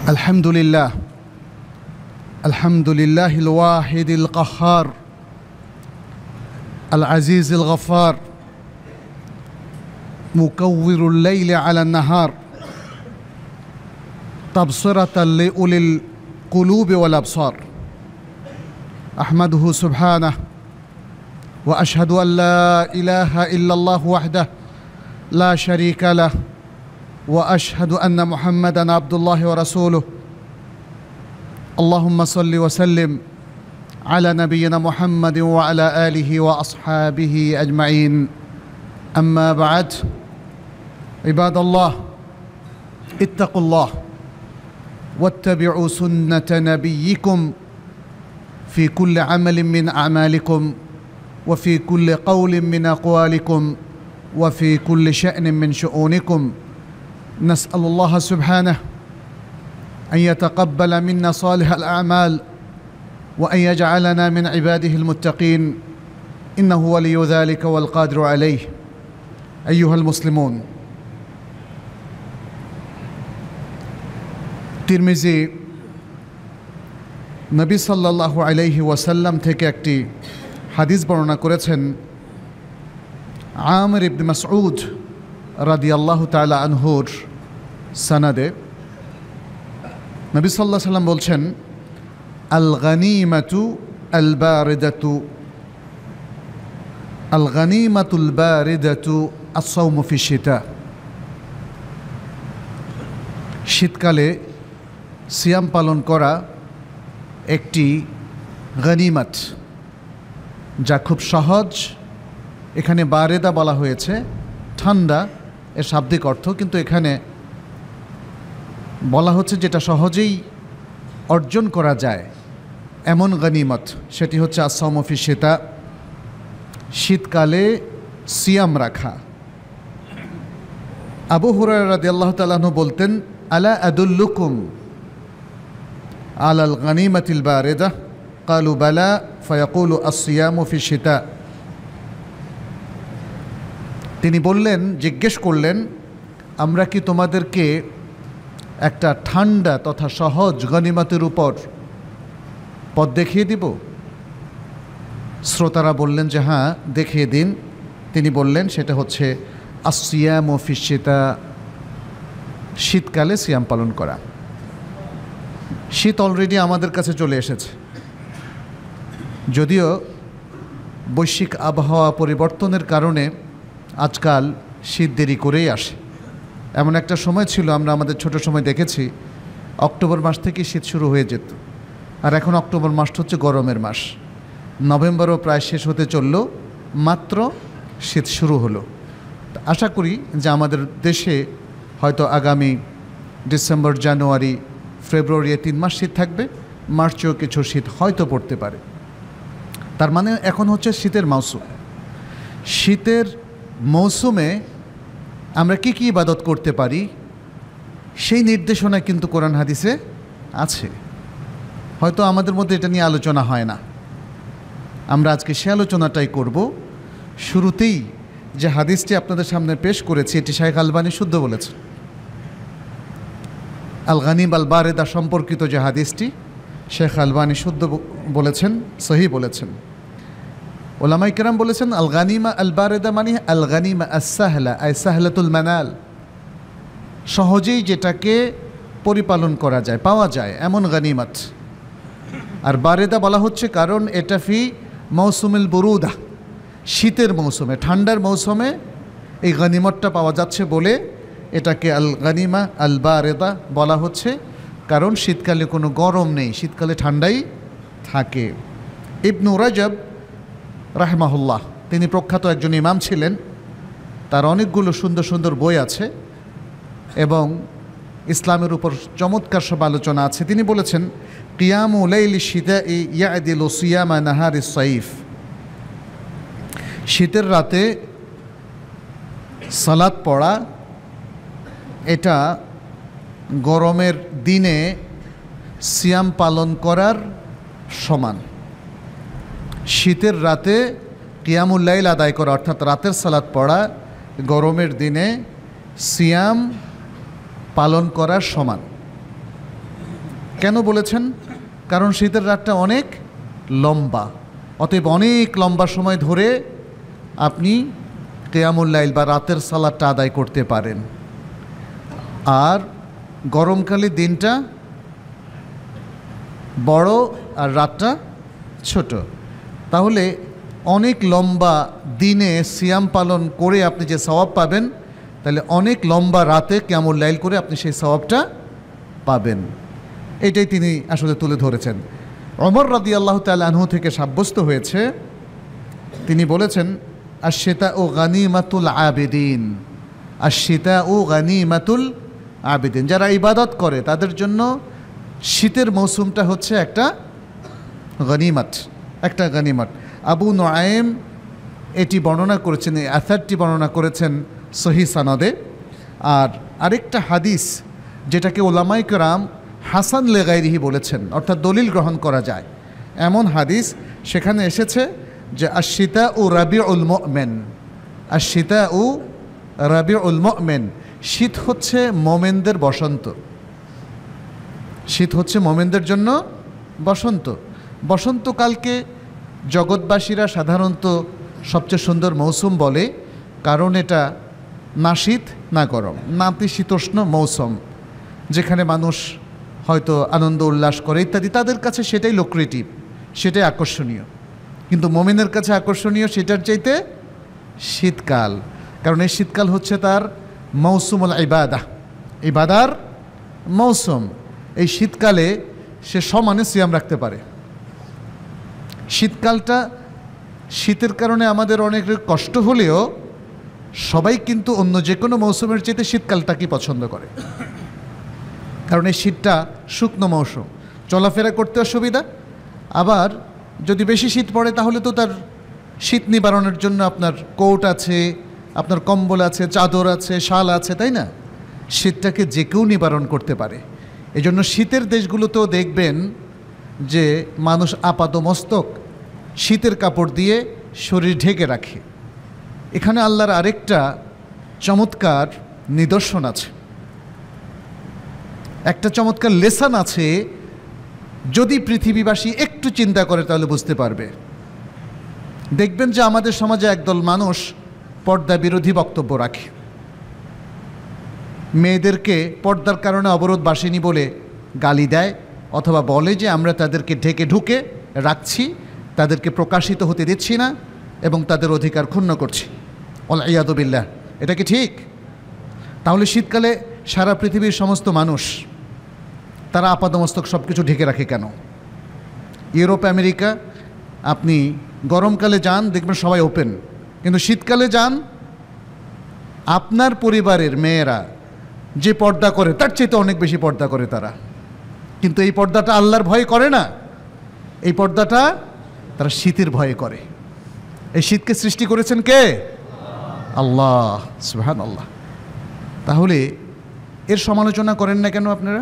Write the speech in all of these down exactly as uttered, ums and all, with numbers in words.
الحمد لله الحمد لله الواحد القهار العزيز الغفار مكور الليل على النهار تبصرة لأولي القلوب والأبصار أحمده سبحانه وأشهد أن لا إله إلا الله وحده لا شريك له وأشهد أن محمدًا عبد الله ورسوله اللهم صل وسلم على نبينا محمد وعلى آله وأصحابه أجمعين أما بعد عباد الله اتقوا الله واتبعوا سنة نبيكم في كل عمل من أعمالكم وفي كل قول من أقوالكم وفي كل شأن من شؤونكم نسأل الله سبحانه أن يتقبل منا صالح الأعمال وأن يجعلنا من عباده المتقين إنه ولي ذلك والقادر عليه أيها المسلمون তিরমিজি নবী সাল্লাল্লাহু আলাইহি ওয়াসাল্লাম থেকে একটি হাদিস বর্ণনা করেছেন আমির ইবনে মাসউদ রাদিয়াল্লাহু তাআলা আনহুর সনদে নবী সাল্লাল্লাহু আলাইহি ওয়াসাল্লাম বলছেন আল গনিমাতু আল বারিদাতু আল গনিমাতুল বারিদাতু আস-সাওমু ফি শিতা শীতকালে সিয়াম পালন করা একটি গনিমত যা খুব সহজ। এখানে বারেদা বলা হয়েছে ঠান্ডা এর শাব্দিক অর্থ, কিন্তু এখানে বলা হচ্ছে যেটা সহজেই অর্জন করা যায় এমন গনিমত, সেটি হচ্ছে আস-সাওমু ফি শিতা, শীতকালে সিয়াম রাখা। আবু হুরায়রা রাদিয়াল্লাহু তাআলা আনহু বলতেন আলা আদুল্লুকুম আলাল গনিমাতিল বারিদা ক্বালু বালা ফায়াকুলু আস-সিয়ামু ফি শিতা। তিনি বললেন, জিজ্ঞেস করলেন, আমরা কি তোমাদেরকে একটা ঠান্ডা তথা সহজ গনিমতের উপর পথ দেখিয়ে দিব? শ্রোতারা বললেন যে হ্যাঁ, দেখিয়ে দিন। তিনি বললেন সেটা হচ্ছে আস-সিয়ামু ফি শিতা, শীতকালে সিয়াম পালন করা। শীত অলরেডি আমাদের কাছে চলে এসেছে, যদিও বৈশ্বিক আবহাওয়া পরিবর্তনের কারণে আজকাল শীত দেরি করেই আসে। এমন একটা সময় ছিল, আমরা আমাদের ছোট সময় দেখেছি অক্টোবর মাস থেকে শীত শুরু হয়ে যেত, আর এখন অক্টোবর মাসটা হচ্ছে গরমের মাস। নভেম্বরও প্রায় শেষ হতে চলল, মাত্র শীত শুরু হলো। আশা করি যে আমাদের দেশে হয়তো আগামী ডিসেম্বর, জানুয়ারি, ফেব্রুয়ারি তিন মাস শীত থাকবে, মার্চেও কিছু শীত হয়তো পড়তে পারে। তার মানে এখন হচ্ছে শীতের মৌসুম। শীতের মৌসুমে আমরা কি কি ইবাদত করতে পারি সেই নির্দেশনা কিন্তু কোরআন হাদিসে আছে। হয়তো আমাদের মধ্যে এটা নিয়ে আলোচনা হয় না, আমরা আজকে সে আলোচনাটাই করব। শুরুতেই যে হাদিসটি আপনাদের সামনে পেশ করেছি, এটি শাইখ আলবানী শুদ্ধ বলেছেন। আল গনিম আল বারেদা সম্পর্কিত যে হাদিসটি শেখ আলবানী শুদ্ধ বলেছেন, সহি বলেছেন। ওলামায়ে কেরাম বলেছেন আল গনিমা আল বারেদা মানে আল গনিমা আস-সাহলা আই সাহলাতুল মানাল, সহজেই যেটাকে পরিপালন করা যায়, পাওয়া যায় এমন গনিমত। আর বারেদা বলা হচ্ছে কারণ এটা ফি মৌসুমিল বুরুদা, শীতের মৌসুমে, ঠান্ডার মৌসুমে এই গনিমতটা পাওয়া যাচ্ছে বলে এটাকে আল গনিমা আল বারেদা বলা হচ্ছে, কারণ শীতকালে কোনো গরম নেই, শীতকালে ঠান্ডাই থাকে। ইবনু রাজব রাহমাহুল্লাহ, তিনি প্রখ্যাত একজন ইমাম ছিলেন, তার অনেকগুলো সুন্দর সুন্দর বই আছে এবং ইসলামের উপর চমৎকার সব আলোচনা আছে। তিনি বলেছেন কিয়ামু লাইলি শিতাই ইয়াদিলু সিয়ামা নাহারিস সাইফ, শীতের রাতে সালাত পড়া এটা গরমের দিনে সিয়াম পালন করার সমান। শীতের রাতে কিয়ামুল লাইল আদায় করা অর্থাৎ রাতের সালাত পড়া গরমের দিনে সিয়াম পালন করার সমান। কেন বলেছেন? কারণ শীতের রাতটা অনেক লম্বা, অতএব অনেক লম্বা সময় ধরে আপনি কিয়ামুল লাইল বা রাতের সালাতটা আদায় করতে পারেন। আর গরমকালে দিনটা বড় আর রাতটা ছোট, তাহলে অনেক লম্বা দিনে সিয়াম পালন করে আপনি যে সওয়াব পাবেন, তাহলে অনেক লম্বা রাতে কিয়ামুল লাইল করে আপনি সেই সওয়াবটা পাবেন। এটাই তিনি আসলে তুলে ধরেছেন। ওমর রাদিয়াল্লাহু তাআলা আনহু থেকে সাব্যস্ত হয়েছে, তিনি বলেছেন আশ-শিতাউ গানিমাতুল আবিদিন, আশ-শিতাউ গানিমাতুল আবিদিন, যারা ইবাদত করে তাদের জন্য শীতের মৌসুমটা হচ্ছে একটা গনিমত, একটা গনিমত। আবু নুআইম এটি বর্ণনা করেছেন, এই আসারটি বর্ণনা করেছেন সহিহ সনদে। আর আরেকটা হাদিস যেটাকে ওলামায়ে কেরাম হাসান লেগাইরিহি বলেছেন, অর্থাৎ দলিল গ্রহণ করা যায় এমন হাদিস, সেখানে এসেছে যে আশ-শিতাউ রাবিউল মুমিন, আশ-শিতাউ রাবিউল মুমিন, শীত হচ্ছে মোমেনদের বসন্ত, শীত হচ্ছে মোমেনদের জন্য বসন্ত। বসন্তকালকে জগৎবাসীরা সাধারণত সবচেয়ে সুন্দর মৌসুম বলে, কারণ এটা না শীত না গরম, নাতিশীতোষ্ণ মৌসুম, যেখানে মানুষ হয়তো আনন্দ উল্লাস করে ইত্যাদি, তাদের কাছে সেটাই লোক্রেটিভ, সেটাই আকর্ষণীয়। কিন্তু মোমেনের কাছে আকর্ষণীয় সেটার চাইতে শীতকাল, কারণ এই শীতকাল হচ্ছে তার মৌসুমুল ইবাদাহ, ইবাদার মৌসুম। এই শীতকালে সে সমানে সিয়াম রাখতে পারে। শীতকালটা, শীতের কারণে আমাদের অনেক কষ্ট হলেও সবাই কিন্তু অন্য যে কোনো মৌসুমের চাইতে শীতকালটাকে পছন্দ করে, কারণ এই শীতটা শুকনো মৌসুম, চলাফেরা করতে অসুবিধা। আবার যদি বেশি শীত পড়ে তাহলে তো তার শীত নিবারণের জন্য আপনার কোট আছে, আপনার কম্বল আছে, চাদর আছে, শাল আছে, তাই না? শীতটাকে যে কেউ নিবারণ করতে পারে। এই জন্য শীতের দেশগুলোতেও দেখবেন যে মানুষ আপাদমস্তক শীতের কাপড় দিয়ে শরীর ঢেকে রাখে। এখানে আল্লাহর আরেকটা চমৎকার নিদর্শন আছে, একটা চমৎকার লেসন আছে। যদি পৃথিবীবাসী একটু চিন্তা করে তাহলে বুঝতে পারবে। দেখবেন যে আমাদের সমাজে একদল মানুষ পর্দা বিরোধী বক্তব্য রাখে, মেয়েদেরকে পর্দার কারণে অবরোধ বাসেনি বলে গালি দেয়, অথবা বলে যে আমরা তাদেরকে ঢেকে ঢুকে রাখছি, তাদেরকে প্রকাশিত হতে দিচ্ছি না এবং তাদের অধিকার ক্ষুণ্ণ করছি। ওয়াল-ইয়াযু বিল্লাহ। এটা কি ঠিক? তাহলে শীতকালে সারা পৃথিবীর সমস্ত মানুষ তারা আপাদমস্তক সব কিছু ঢেকে রাখে কেন? ইউরোপ, আমেরিকা, আপনি গরমকালে যান দেখবেন সবাই ওপেন, কিন্তু শীতকালে যান আপনার পরিবারের মেয়েরা যে পর্দা করে তার চাইতে অনেক বেশি পর্দা করে তারা। কিন্তু এই পর্দাটা আল্লাহর ভয়ে করে না, এই পর্দাটা তারা শীতের ভয়ে করে। এই শীতকে সৃষ্টি করেছেন কে? আল্লাহ, সুবহানাল্লাহ। তাহলে এর সমালোচনা করেন না কেন আপনারা?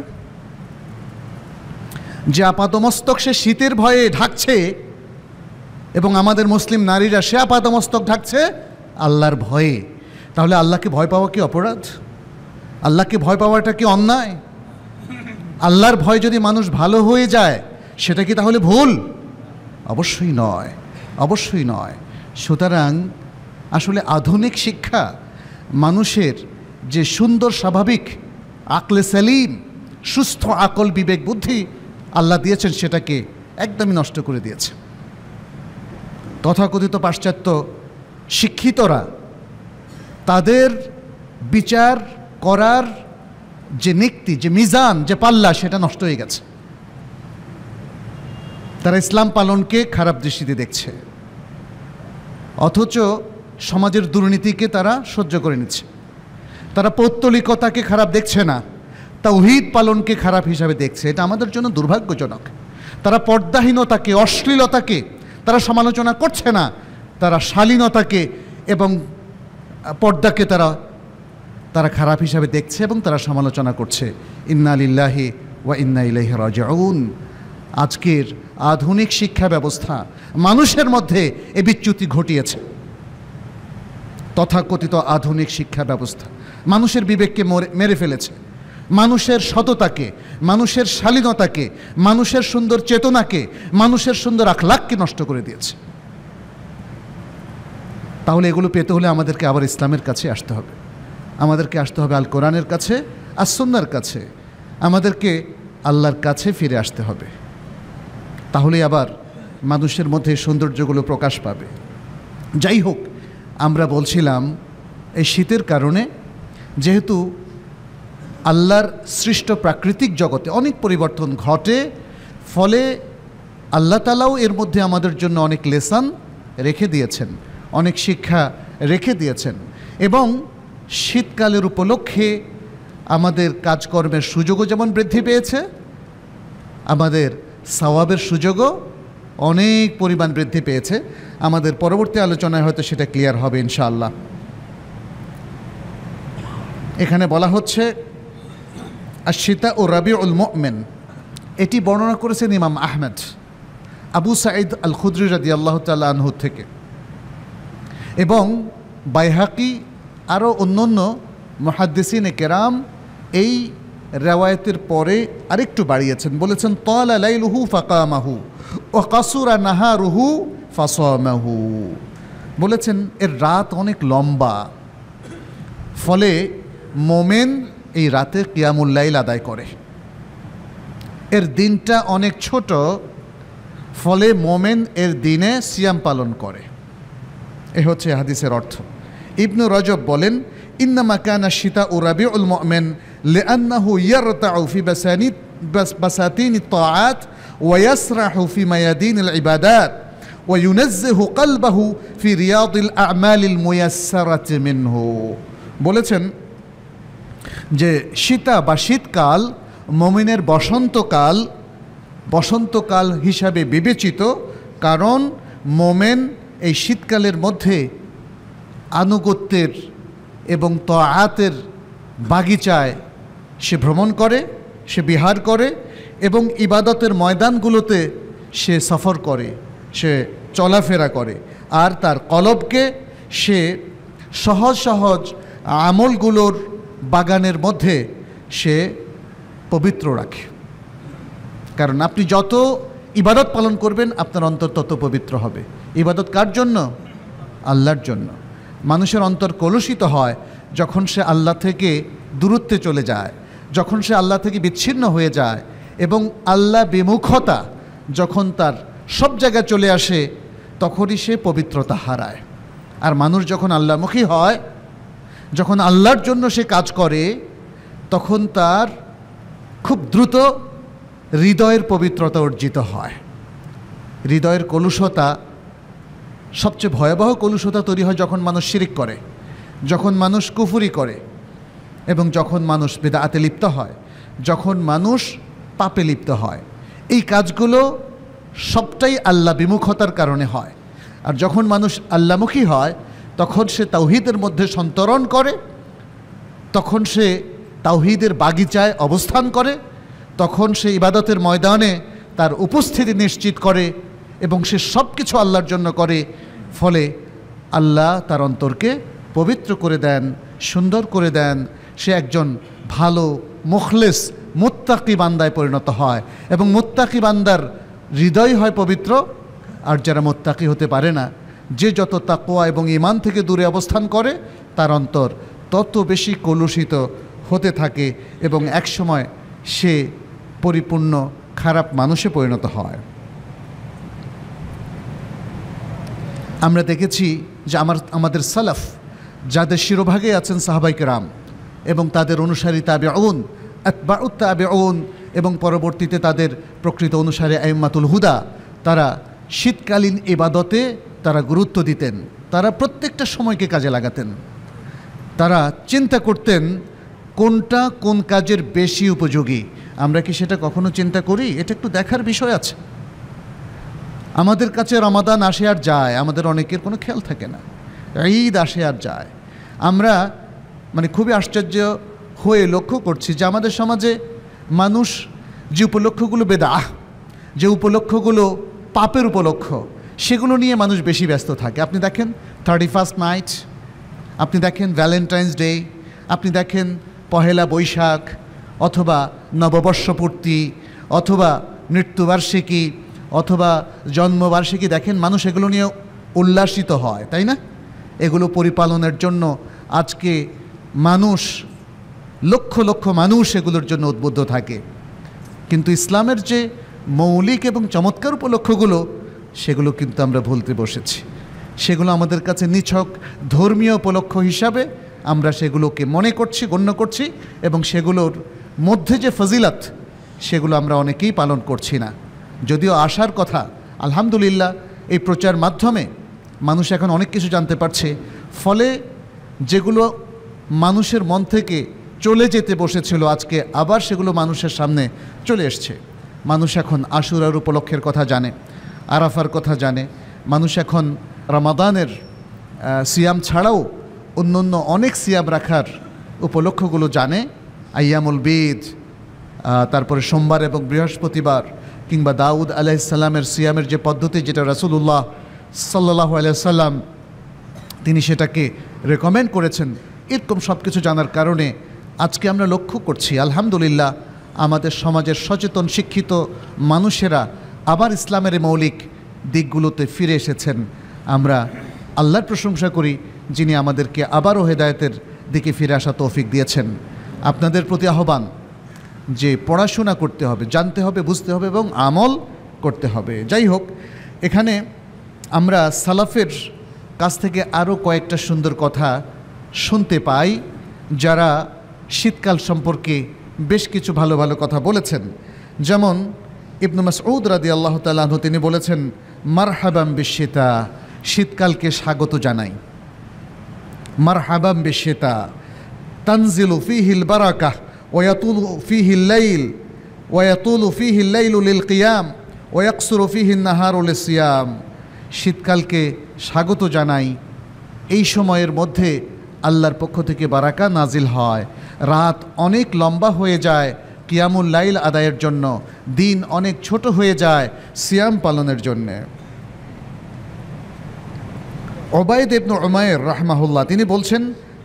যে আপাতমস্তক সে শীতের ভয়ে ঢাকছে, এবং আমাদের মুসলিম নারীরা সে আপাতমস্তক ঢাকছে আল্লাহর ভয়ে, তাহলে আল্লাহকে ভয় পাওয়া কি অপরাধ? আল্লাহকে ভয় পাওয়াটা কি অন্যায়? আল্লাহর ভয় যদি মানুষ ভালো হয়ে যায় সেটা কি তাহলে ভুল? অবশ্যই নয়, অবশ্যই নয়। সুতরাং আসলে আধুনিক শিক্ষা মানুষের যে সুন্দর স্বাভাবিক আকলে সালিম, সুস্থ আকল, বিবেক, বুদ্ধি আল্লাহ দিয়েছেন সেটাকে একদমই নষ্ট করে দিয়েছে। তথাকথিত পাশ্চাত্য শিক্ষিতরা তাদের বিচার করার যে নীতি, যে মিজান, যে পাল্লা, সেটা নষ্ট হয়ে গেছে। তারা ইসলাম পালনকে খারাপ দৃষ্টিতে দেখছে, অথচ সমাজের দুর্নীতিকে তারা সহ্য করে নিচ্ছে। তারা পৌত্তলিকতাকে খারাপ দেখছে না, তাওহীদ পালনকে খারাপ হিসাবে দেখছে। এটা আমাদের জন্য দুর্ভাগ্যজনক। তারা পর্দাহীনতাকে, অশ্লীলতাকে তারা সমালোচনা করছে না, তারা শালীনতাকে এবং পর্দাকে তারা তারা খারাপ হিসাবে দেখছে এবং তারা সমালোচনা করছে। ইন্না লিল্লাহি ওয়া ইন্না ইলাইহি রাজিউন। আজকের আধুনিক শিক্ষা ব্যবস্থা মানুষের মধ্যে এ বিচ্যুতি ঘটিয়েছে। তথাকথিত আধুনিক শিক্ষা ব্যবস্থা মানুষের বিবেককে মেরে ফেলেছে। মানুষের সততাকে, মানুষের শালীনতাকে, মানুষের সুন্দর চেতনাকে, মানুষের সুন্দর আখলাককে নষ্ট করে দিয়েছে। তাহলে এগুলো পেতে হলে আমাদেরকে আবার ইসলামের কাছে আসতে হবে, আমাদেরকে আসতে হবে আল কোরআনের কাছে, আর সুন্নাহর কাছে, আমাদেরকে আল্লাহর কাছে ফিরে আসতে হবে। তাহলে আবার মানুষের মধ্যে সৌন্দর্যগুলো প্রকাশ পাবে। যাই হোক, আমরা বলছিলাম এই শীতের কারণে যেহেতু আল্লাহর সৃষ্ট প্রাকৃতিক জগতে অনেক পরিবর্তন ঘটে, ফলে আল্লাহ তাআলাও এর মধ্যে আমাদের জন্য অনেক লেসন রেখে দিয়েছেন, অনেক শিক্ষা রেখে দিয়েছেন, এবং শীতকালের উপলক্ষে আমাদের কাজকর্মের সুযোগও যেমন বৃদ্ধি পেয়েছে, আমাদের সওয়াবের সুযোগও অনেক পরিমাণ বৃদ্ধি পেয়েছে। আমাদের পরবর্তী আলোচনায় হয়তো সেটা ক্লিয়ার হবে ইনশাআল্লাহ। এখানে বলা হচ্ছে আশ-শিতা ও রাবিউল মুমিন, এটি বর্ণনা করেছেন ইমাম আহমেদ আবু সাঈদ আল খুদরি রাদিয়াল্লাহু তাআলা আনহু থেকে, এবং বাইহাকি আরও অন্যান্য মুহাদ্দিসিনে কেরাম এই রেওয়ায়েতের পরে আরেকটু বাড়িয়েছেন, বলেছেন তালা লাইলুহু ফাকামাহু ওয়া কাসুরা নাহারুহু ফাসামাহু, বলেছেন এর রাত অনেক লম্বা, ফলে মোমেন এই রাতে কিয়ামুল লাইল আদায় করে। এর দিনটা অনেক ছোট, ফলে মোমেন এর দিনে সিয়াম পালন করে। এ হচ্ছে হাদিসের অর্থ। ইবনু রজব বলেন ইন্নামা কানা শিতাউ রাবিউল মুমিন লিআন্নাহু ইয়ারতাউ ফি বাসানি বাসাতিন আত ওয়া ইয়াসরাহু ফি মায়াদিনিল ইবাদাত ওয়া ইউনাজ্জিহু কলবাহু ফি রিয়াদিল আমালিল মুয়াসসারাতি মিনহু। বলেছেন যে শীতা বা শীতকাল মুমিনের বসন্তকাল বসন্তকাল হিসাবে বিবেচিত, কারণ মোমেন এই শীতকালের মধ্যে আনুগত্যের এবং তাআতের বাগিচায় সে ভ্রমণ করে, সে বিহার করে, এবং ইবাদতের ময়দানগুলোতে সে সফর করে, সে চলাফেরা করে, আর তার কলবকে সে সহজ সহজ আমলগুলোর বাগানের মধ্যে সে পবিত্র রাখে। কারণ আপনি যত ইবাদত পালন করবেন আপনার অন্তর তত পবিত্র হবে। ইবাদত কার জন্য? আল্লাহর জন্য। মানুষের অন্তর কলুষিত হয় যখন সে আল্লাহ থেকে দূরত্বে চলে যায়, যখন সে আল্লাহ থেকে বিচ্ছিন্ন হয়ে যায়, এবং আল্লাহ বিমুখতা যখন তার সব জায়গায় চলে আসে, তখনই সে পবিত্রতা হারায়। আর মানুষ যখন আল্লাহমুখী হয়, যখন আল্লাহর জন্য সে কাজ করে, তখন তার খুব দ্রুত হৃদয়ের পবিত্রতা অর্জিত হয়। হৃদয়ের কলুষতা, সবচেয়ে ভয়াবহ কলুষতা তৈরি হয় যখন মানুষ শিরিক করে, যখন মানুষ কুফরি করে, এবং যখন মানুষ বিদআতে লিপ্ত হয়, যখন মানুষ পাপে লিপ্ত হয়। এই কাজগুলো সবটাই আল্লাহ বিমুখতার কারণে হয়। আর যখন মানুষ আল্লাহমুখী হয়, তখন সে তাওহীদের মধ্যে সন্তরণ করে, তখন সে তাওহীদের বাগিচায় অবস্থান করে, তখন সে ইবাদতের ময়দানে তার উপস্থিতি নিশ্চিত করে, এবং সে সব কিছু আল্লাহর জন্য করে। ফলে আল্লাহ তার অন্তরকে পবিত্র করে দেন, সুন্দর করে দেন। সে একজন ভালো মুখলেস মুত্তাকি বান্দায় পরিণত হয়, এবং মুত্তাকি বান্দার হৃদয় হয় পবিত্র। আর যারা মুত্তাকি হতে পারে না, যে যত তাকওয়া এবং ঈমান থেকে দূরে অবস্থান করে, তার অন্তর তত বেশি কলুষিত হতে থাকে, এবং একসময় সে পরিপূর্ণ খারাপ মানুষে পরিণত হয়। আমরা দেখেছি যে আমার আমাদের সালাফ, যাদের শিরোভাগে আছেন সাহাবায়ে কেরাম এবং তাদের অনুসারী তাবেউন, আতবাউত তাবেউন, এবং পরবর্তীতে তাদের প্রকৃত অনুসারী আইম্মাতুল হুদা, তারা শীতকালীন ইবাদতে তারা গুরুত্ব দিতেন। তারা প্রত্যেকটা সময়কে কাজে লাগাতেন। তারা চিন্তা করতেন কোনটা কোন কাজের বেশি উপযোগী। আমরা কি সেটা কখনো চিন্তা করি? এটা একটু দেখার বিষয় আছে। আমাদের কাছে রমাদান আসে আর যায়, আমাদের অনেকের কোনো খেয়াল থাকে না। ঈদ আসে আর যায়। আমরা মানে খুবই আশ্চর্য হয়ে লক্ষ্য করছি যে আমাদের সমাজে মানুষ যে উপলক্ষগুলো বেদাহ, যে উপলক্ষগুলো পাপের উপলক্ষ, সেগুলো নিয়ে মানুষ বেশি ব্যস্ত থাকে। আপনি দেখেন থার্টি ফার্স্ট নাইট, আপনি দেখেন ভ্যালেন্টাইন্স ডে, আপনি দেখেন পহেলা বৈশাখ, অথবা নববর্ষপূর্তি অথবা মৃত্যুবার্ষিকী অথবা জন্মবার্ষিকী, দেখেন মানুষ এগুলো নিয়ে উল্লাসিত হয়, তাই না? এগুলো পরিপালনের জন্য আজকে মানুষ লক্ষ লক্ষ মানুষ এগুলোর জন্য উদ্বুদ্ধ থাকে। কিন্তু ইসলামের যে মৌলিক এবং চমৎকার উপলক্ষগুলো সেগুলো কিন্তু আমরা ভুলতে বসেছি। সেগুলো আমাদের কাছে নিছক ধর্মীয় উপলক্ষ হিসাবে আমরা সেগুলোকে মনে করছি, গণ্য করছি, এবং সেগুলোর মধ্যে যে ফজিলত সেগুলো আমরা অনেকেই পালন করছি না। যদিও আসার কথা, আলহামদুলিল্লাহ এই প্রচার মাধ্যমে মানুষ এখন অনেক কিছু জানতে পারছে, ফলে যেগুলো মানুষের মন থেকে চলে যেতে বসেছিল আজকে আবার সেগুলো মানুষের সামনে চলে এসছে। মানুষ এখন আশুরার উপলক্ষের কথা জানে, আরাফার কথা জানে, মানুষ এখন রমাদানের সিয়াম ছাড়াও অন্য অন্য অনেক সিয়াম রাখার উপলক্ষগুলো জানে। আইয়ামুল বীদ, তারপরে সোমবার এবং বৃহস্পতিবার, কিংবা দাউদ আলাইহিস সালামের সিয়ামের যে পদ্ধতি, যেটা রাসূলুল্লাহ সাল্লাল্লাহু আলাইহি সাল্লাম তিনি সেটাকে রেকমেন্ড করেছেন, এরকম সব কিছু জানার কারণে আজকে আমরা লক্ষ্য করছি আলহামদুলিল্লাহ আমাদের সমাজের সচেতন শিক্ষিত মানুষেরা আবার ইসলামের মৌলিক দিকগুলোতে ফিরে এসেছেন। আমরা আল্লাহর প্রশংসা করি যিনি আমাদেরকে আবারও হেদায়েতের দিকে ফিরে আসা তৌফিক দিয়েছেন। আপনাদের প্রতি আহ্বান যে পড়াশোনা করতে হবে, জানতে হবে, বুঝতে হবে এবং আমল করতে হবে। যাই হোক, এখানে আমরা সালাফের কাছ থেকে আরও কয়েকটা সুন্দর কথা শুনতে পাই, যারা শীতকাল সম্পর্কে বেশ কিছু ভালো ভালো কথা বলেছেন। যেমন ইবনে মাসউদ রাদিয়াল্লাহু তাআলা আনহু তিনি বলেছেন, মারহাবাম বিশশিতা, শীতকালকে স্বাগত জানাই। মারহাবাম বিশশিতা তানজিলু ফীহিল বারাকাহ ওয়া ইয়াতুলু ফীহিল লাইল ওয়া ইয়াতুলু ফীহিল লাইলু লিল কিয়াম ওয়া ইয়াকসুরু ফীহিন নাহারু লিসিয়াম। শীতকালকে স্বাগত জানাই, এই সময়ের মধ্যে আল্লাহর পক্ষ থেকে বারাকা নাজিল হয়, রাত অনেক লম্বা হয়ে যায় কিয়ামুল লাইল আদায়ের জন্য, দিন অনেক ছোট হয়ে যায় সিয়াম পালনের জন্যে। ওবায়দ ইবনে উমাইর রাহমাহুল্লাহ তিনি বলছেন,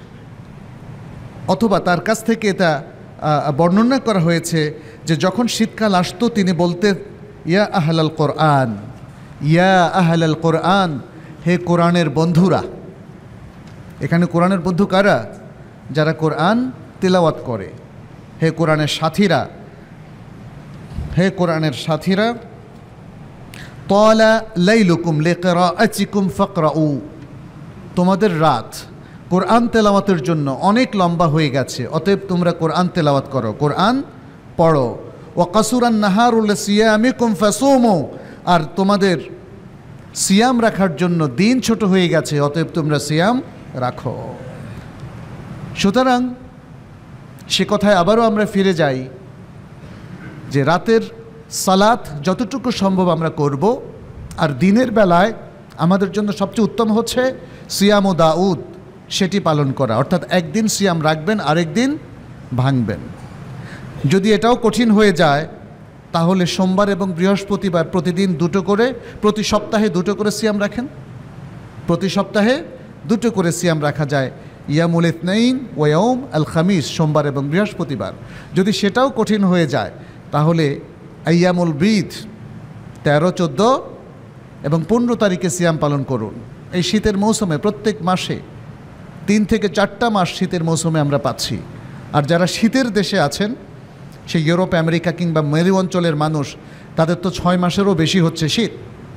অথবা তার কাছ থেকে এটা বর্ণনা করা হয়েছে যে যখন শীতকাল আসতো তিনি বলতেন, ইয়া আহলাল কোরআন, ইয়া আহলাল কোরআন, হে কোরআনের বন্ধুরা। এখানে কোরআনের বন্ধু কারা? যারা কোরআন তিলাওয়াত করে। হে কোরআনের সাথীরা, হে কোরআনের সাথীরা, তালা লাইলুকুম লিকিরাআতিকুম ফাকরাউ, তোমাদের রাত কোরআন তেলাওয়াতের জন্য অনেক লম্বা হয়ে গেছে, অতএব তোমরা কোরআন তেলাওয়াত করো, কোরআন পড়ো। ওয়া কাসুরান নাহারু লিসিয়ামিকুম ফাসুমু, আর তোমাদের সিয়াম রাখার জন্য দিন ছোট হয়ে গেছে, অতএব তোমরা সিয়াম রাখো। সুতরাং সে কথায় আবারও আমরা ফিরে যাই যে রাতের সালাত যতটুকু সম্ভব আমরা করব, আর দিনের বেলায় আমাদের জন্য সবচেয়ে উত্তম হচ্ছে সিয়াম ও দাউদ, সেটি পালন করা, অর্থাৎ একদিন সিয়াম রাখবেন আরেক দিন ভাঙবেন। যদি এটাও কঠিন হয়ে যায় তাহলে সোমবার এবং বৃহস্পতিবার প্রতিদিন দুটো করে, প্রতি সপ্তাহে দুটো করে সিয়াম রাখেন, প্রতি সপ্তাহে দুটো করে সিয়াম রাখা যায়, ইয়ামুল ইথনাইন ওয়া ইয়াউম আল খামিস, সোমবার এবং বৃহস্পতিবার। যদি সেটাও কঠিন হয়ে যায় তাহলে আইয়ামুল বীদ তেরো, চোদ্দো এবং পনেরো তারিখে সিয়াম পালন করুন। এই শীতের মৌসুমে প্রত্যেক মাসে তিন থেকে চারটা মাস শীতের মৌসুমে আমরা পাচ্ছি। আর যারা শীতের দেশে আছেন, সেই ইউরোপ, আমেরিকা কিংবা মেরু অঞ্চলের মানুষ, তাদের তো ছয় মাসেরও বেশি হচ্ছে শীত।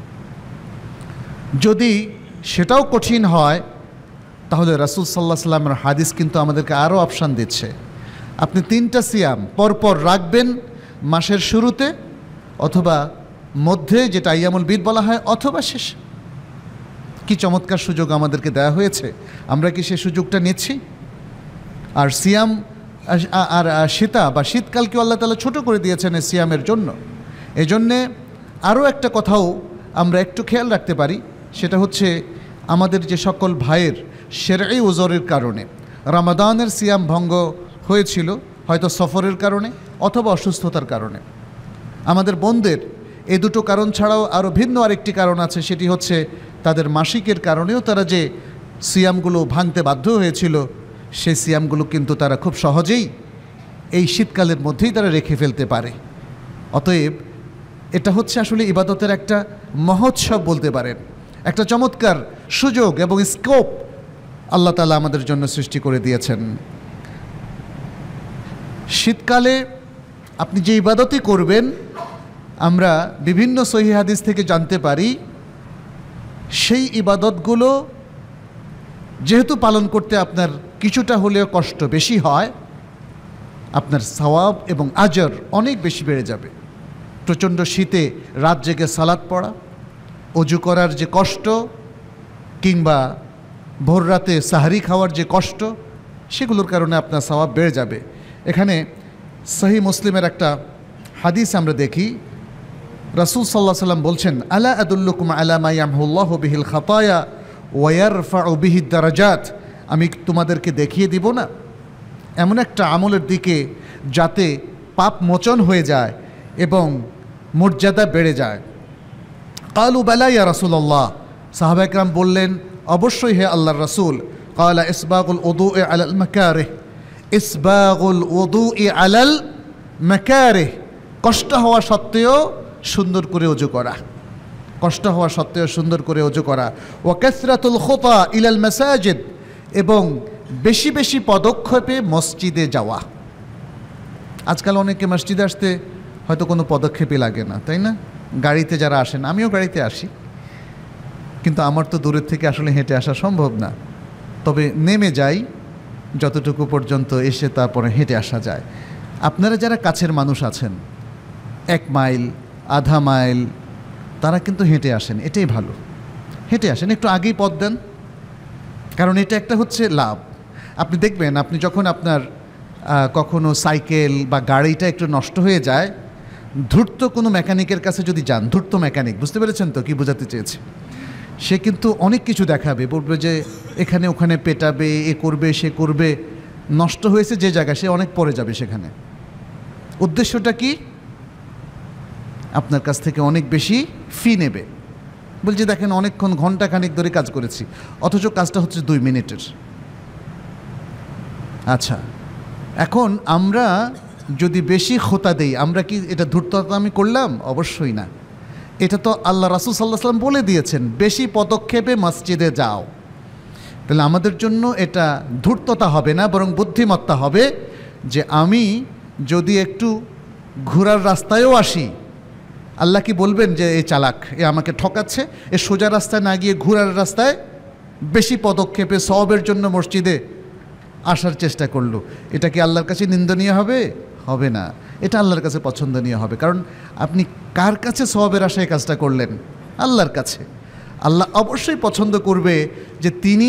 যদি সেটাও কঠিন হয় তাহলে রাসূল সাল্লাল্লাহু আলাইহি সাল্লামের হাদিস কিন্তু আমাদেরকে আরও অপশান দিচ্ছে। আপনি তিনটা সিয়াম পরপর রাখবেন মাসের শুরুতে, অথবা মধ্যে যেটা আইয়ামুল বীদ বলা হয়, অথবা শেষ। কি চমৎকার সুযোগ আমাদেরকে দেওয়া হয়েছে, আমরা কি সে সুযোগটা নিচ্ছি? আর সিয়াম আর শীতা বা শীতকালকে আল্লাহ তাআলা ছোট করে দিয়েছেন এই সিয়ামের জন্য। এজন্যে আরও একটা কথাও আমরা একটু খেয়াল রাখতে পারি, সেটা হচ্ছে আমাদের যে সকল ভাইয়ের শরঈ উযরের কারণে রমাদানের সিয়াম ভঙ্গ হয়েছিল, হয়তো সফরের কারণে অথবা অসুস্থতার কারণে। আমাদের বোনদের এই দুটো কারণ ছাড়াও আরও ভিন্ন আরেকটি কারণ আছে, সেটি হচ্ছে তাদের মাসিকের কারণেও তারা যে সিয়ামগুলো ভাঙতে বাধ্য হয়েছিল, সেই সিয়ামগুলো কিন্তু তারা খুব সহজেই এই শীতকালের মধ্যেই তারা রেখে ফেলতে পারে। অতএব এটা হচ্ছে আসলে ইবাদতের একটা মহোৎসব বলতে পারেন, একটা চমৎকার সুযোগ এবং স্কোপ আল্লাহ তাআলা আমাদের জন্য সৃষ্টি করে দিয়েছেন। শীতকালে আপনি যে ইবাদতই করবেন, আমরা বিভিন্ন সহিহ হাদিস থেকে জানতে পারি সেই ইবাদতগুলো যেহেতু পালন করতে আপনার কিছুটা হলেও কষ্ট বেশি হয়, আপনার সওয়াব এবং আজর অনেক বেশি বেড়ে যাবে। প্রচণ্ড শীতে রাত জেগে সালাত পড়া, অজু করার যে কষ্ট, কিংবা ভোর রাতে সাহারি খাওয়ার যে কষ্ট, সেগুলোর কারণে আপনার সওয়াব বেড়ে যাবে। এখানে সহিহ মুসলিমের একটা হাদিস আমরা দেখি, রাসূল সাল্লাল্লাহু আলাইহি সাল্লাম বলছেন, আলা আদুল্লুকুম আলা মা ইয়ামহুল্লাহু বিহিল খাতায়া ওয়া ইয়ারফাউ বিহিদ দারাজাত, আমি তোমাদেরকে দেখিয়ে দিব না এমন একটা আমলের দিকে যাতে পাপ মোচন হয়ে যায় এবং মর্যাদা বেড়ে যায়। কালু বালা ইয়া রাসূলুল্লাহ, সাহাবা একরাম বললেন, অবশ্যই হে আল্লাহর রাসূল। ক্বালা ইসবাগুল উযুই আলাল মাকারিহ, ইসবাগুল উযুই আলাল মাকারিহ, কষ্ট হওয়া সত্ত্বেও সুন্দর করে ওযু করা, কষ্ট হওয়া সত্ত্বেও সুন্দর করে ওযু করা। ওয়া কাসরাতুল খুতা ইলাল মাসাজিদ, এবং বেশি বেশি পদক্ষেপে মসজিদে যাওয়া। আজকাল অনেকে মসজিদে আসতে হয়তো কোনো পদক্ষেপই লাগে না, তাই না? গাড়িতে যারা আসেন, আমিও গাড়িতে আসি, কিন্তু আমার তো দূরের থেকে আসলে হেঁটে আসা সম্ভব না। তবে নেমে যাই যতটুকু পর্যন্ত, এসে তারপরে হেঁটে আসা যায়। আপনারা যারা কাছের মানুষ আছেন, এক মাইল আধা মাইল, তারা কিন্তু হেঁটে আসেন, এটাই ভালো। হেঁটে আসেন, একটু আগেই পথ দেন, কারণ এটা একটা হচ্ছে লাভ। আপনি দেখবেন, আপনি যখন আপনার কখনো সাইকেল বা গাড়িটা একটু নষ্ট হয়ে যায়, ধূর্ত কোনো মেকানিকের কাছে যদি যান, ধূর্ত মেকানিক, বুঝতে পেরেছেন তো কি বোঝাতে চেয়েছে? সে কিন্তু অনেক কিছু দেখাবে, বলবে যে এখানে ওখানে পেটাবে, এ করবে সে করবে, নষ্ট হয়েছে যে জায়গায়, সে অনেক পরে যাবে সেখানে। উদ্দেশ্যটা কি? আপনার কাছ থেকে অনেক বেশি ফি নেবে। বলছে দেখেন অনেকক্ষণ ঘন্টা খানিক ধরে কাজ করেছি, অথচ কাজটা হচ্ছে দুই মিনিটের। আচ্ছা, এখন আমরা যদি বেশি খোতা দেই, আমরা কি এটা ধূর্ততা আমি করলাম? অবশ্যই না। এটা তো আল্লাহ রাসূল সাল্লাল্লাহু আলাইহি ওয়াসাল্লাম বলে দিয়েছেন, বেশি পদক্ষেপে মসজিদে যাও। তাহলে আমাদের জন্য এটা ধূর্ততা হবে না, বরং বুদ্ধিমত্তা হবে যে আমি যদি একটু ঘোরার রাস্তায়ও আসি, আল্লাহ কি বলবেন যে এই চালাক, এ আমাকে ঠকাচ্ছে, এ সোজা রাস্তায় না গিয়ে ঘোরার রাস্তায় বেশি পদক্ষেপে সওয়াবের জন্য মসজিদে আসার চেষ্টা করলো? এটা কি আল্লাহর কাছে নিন্দনীয় হবে? হবে না। এটা আল্লাহর কাছে পছন্দনীয় হবে, কারণ আপনি কার কাছে সওয়াবের আশায় কাজটা করলেন? আল্লাহর কাছে। আল্লাহ অবশ্যই পছন্দ করবে যে তিনি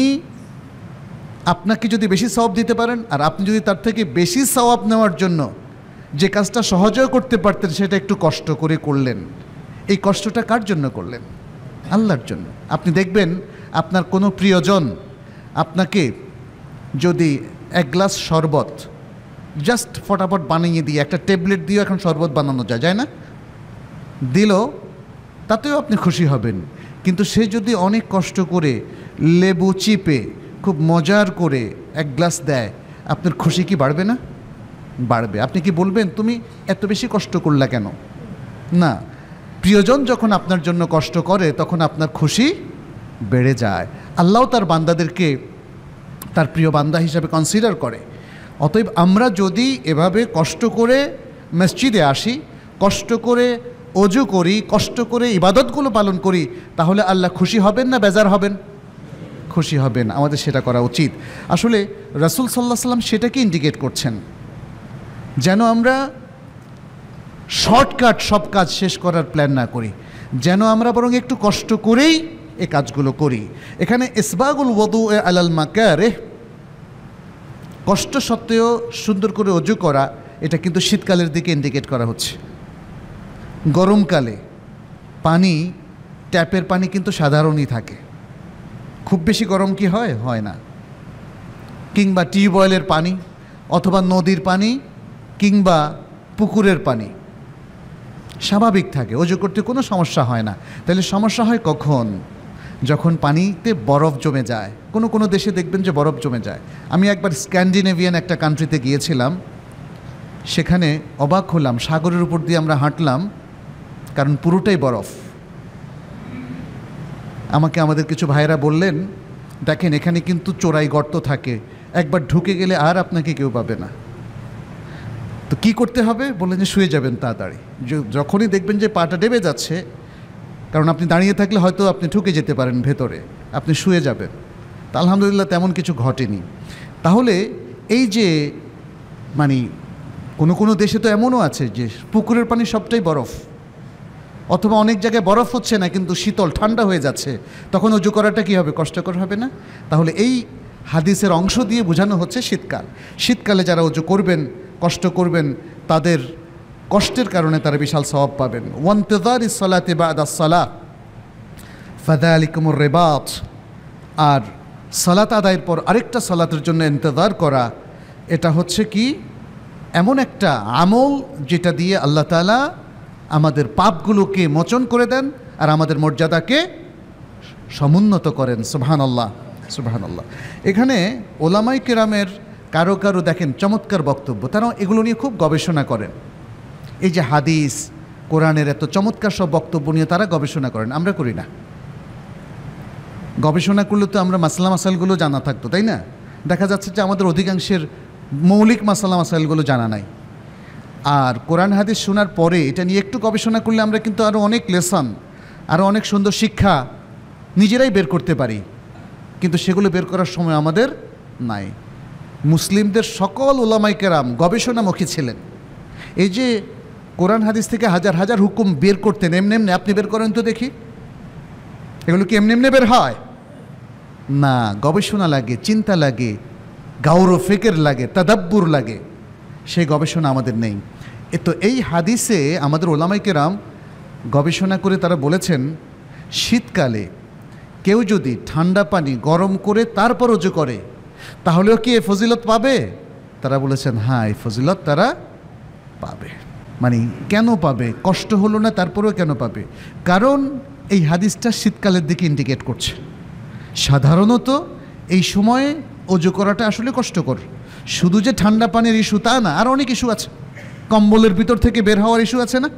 আপনাকে যদি বেশি সওয়াব দিতে পারেন, আর আপনি যদি তার থেকে বেশি সওয়াব নেওয়ার জন্য যে কাজটা সহজেও করতে পারতেন সেটা একটু কষ্ট করে করলেন। এই কষ্টটা কার জন্য করলেন? আল্লাহর জন্য। আপনি দেখবেন আপনার কোনো প্রিয়জন আপনাকে যদি এক গ্লাস শরবত জাস্ট ফটাফট বানিয়ে দিয়ে, একটা ট্যাবলেট দিয়েও এখন শরবত বানানো যায়, যায় না? দিল, তাতেও আপনি খুশি হবেন। কিন্তু সে যদি অনেক কষ্ট করে লেবু চিপে খুব মজার করে এক গ্লাস দেয়, আপনার খুশি কি বাড়বে না? বাড়বে। আপনি কি বলবেন তুমি এত বেশি কষ্ট করলা কেন? না, প্রিয়জন যখন আপনার জন্য কষ্ট করে তখন আপনার খুশি বেড়ে যায়। আল্লাহ তার বান্দাদেরকে তার প্রিয় বান্দা হিসাবে কনসিডার করে। অতএব আমরা যদি এভাবে কষ্ট করে মসজিদে আসি, কষ্ট করে ওযু করি, কষ্ট করে ইবাদতগুলো পালন করি, তাহলে আল্লাহ খুশি হবেন না বেজার হবেন? খুশি হবেন। আমাদের সেটা করা উচিত। আসলে রাসূল সাল্লাল্লাহু আলাইহি সাল্লাম সেটাকে ইন্ডিকেট করছেন, যেন আমরা শর্টকাট সব কাজ শেষ করার প্ল্যান না করি, যেন আমরা বরং একটু কষ্ট করেই এই কাজগুলো করি। এখানে ইসবাগুল ওযু আলাল মাকারিহ, কষ্ট সত্ত্বেও সুন্দর করে ওযু করা, এটা কিন্তু শীতকালের দিকে ইন্ডিকেট করা হচ্ছে। গরমকালে পানি, ট্যাপের পানি কিন্তু সাধারণই থাকে, খুব বেশি গরম কি হয়? হয় না। কিংবা টিউবওয়েলের পানি অথবা নদীর পানি কিংবা পুকুরের পানি স্বাভাবিক থাকে, ওযু করতে কোনো সমস্যা হয় না। তাহলে সমস্যা হয় কখন? যখন পানিতে বরফ জমে যায়। কোনো কোনো দেশে দেখবেন যে বরফ জমে যায়। আমি একবার স্ক্যান্ডিনেভিয়ান একটা কান্ট্রিতে গিয়েছিলাম, সেখানে অবাক হলাম, সাগরের উপর দিয়ে আমরা হাঁটলাম, কারণ পুরোটাই বরফ। আমাকে আমাদের কিছু ভাইয়েরা বললেন, দেখেন এখানে কিন্তু চোরাই গর্ত থাকে, একবার ঢুকে গেলে আর আপনাকে কেউ পাবে না। তো কি করতে হবে? বললেন যে শুয়ে যাবেন তাড়াতাড়ি, যখনই দেখবেন যে পাটা ডেবে যাচ্ছে, কারণ আপনি দাঁড়িয়ে থাকলে হয়তো আপনি ঠুকে যেতে পারেন ভেতরে, আপনি শুয়ে যাবেন। তা আলহামদুলিল্লাহ তেমন কিছু ঘটেনি। তাহলে এই যে মানে কোনো কোনো দেশে তো এমনও আছে যে পুকুরের পানি সবটাই বরফ, অথবা অনেক জায়গায় বরফ হচ্ছে না কিন্তু শীতল ঠান্ডা হয়ে যাচ্ছে, তখন অজু করাটা কী হবে? কষ্টকর হবে না? তাহলে এই হাদিসের অংশ দিয়ে বোঝানো হচ্ছে শীতকাল। শীতকালে যারা অজু করবেন, কষ্ট করবেন, তাদের কষ্টের কারণে তারা বিশাল সওয়াব পাবেন। ওয়ান্তিযারিস সালাতি বা'দাস সালাহ ফাযালিকুমুর রিবাত, আর সালাত আদায়ের পর আরেকটা সালাতের জন্য ইন্তজার করা, এটা হচ্ছে কি এমন একটা আমল যেটা দিয়ে আল্লাহ তাআলা আমাদের পাপগুলোকে মোচন করে দেন আর আমাদের মর্যাদাকে সমুন্নত করেন। সুবহানাল্লাহ, সুবহানাল্লাহ। এখানে ওলামায়ে কেরামের কারো কারো দেখেন চমৎকার বক্তব্য, তারা এগুলো নিয়ে খুব গবেষণা করেন। এই যে হাদিস কোরআনের এত চমৎকার সব বক্তব্য নিয়ে তারা গবেষণা করেন, আমরা করি না। গবেষণা করলে তো আমরা মাসলা মাসাইলগুলো জানা থাকতো, তাই না? দেখা যাচ্ছে যে আমাদের অধিকাংশের মৌলিক মাসলা মাসাইলগুলো জানা নাই। আর কোরআন হাদিস শোনার পরে এটা নিয়ে একটু গবেষণা করলে আমরা কিন্তু আরও অনেক লেসন, আরও অনেক সুন্দর শিক্ষা নিজেরাই বের করতে পারি, কিন্তু সেগুলো বের করার সময় আমাদের নাই। মুসলিমদের সকল উলামায়ে কেরাম গবেষণামুখী ছিলেন। এই যে কোরআন হাদিস থেকে হাজার হাজার হুকুম বের করতেন, এমনি এমনি আপনি বের করেন তো দেখি, এগুলো কি এমনি এমনি বের হয় না? গবেষণা লাগে, চিন্তা লাগে, গাউর ফিকির লাগে, তাদাব্বুর লাগে, সেই গবেষণা আমাদের নেই। এ তো এই হাদিসে আমাদের উলামায়ে কেরাম গবেষণা করে তারা বলেছেন, শীতকালে কেউ যদি ঠান্ডা পানি গরম করে তারপর ওযু করে তাহলেও কি এ ফজিলত পাবে? তারা বলেছেন হ্যাঁ, এই ফজিলত তারা পাবে। মানে কেন পাবে? কষ্ট হলো না তারপরেও কেন পাবে? কারণ এই হাদিসটা শীতকালের দিকে ইন্ডিকেট করছে। সাধারণত এই সময়ে ওযু করাটা আসলে কষ্টকর। শুধু যে ঠান্ডা পানির ইস্যু তা না, আর অনেক ইস্যু আছে। কম্বলের ভিতর থেকে বের হওয়ার ইস্যু আছে না?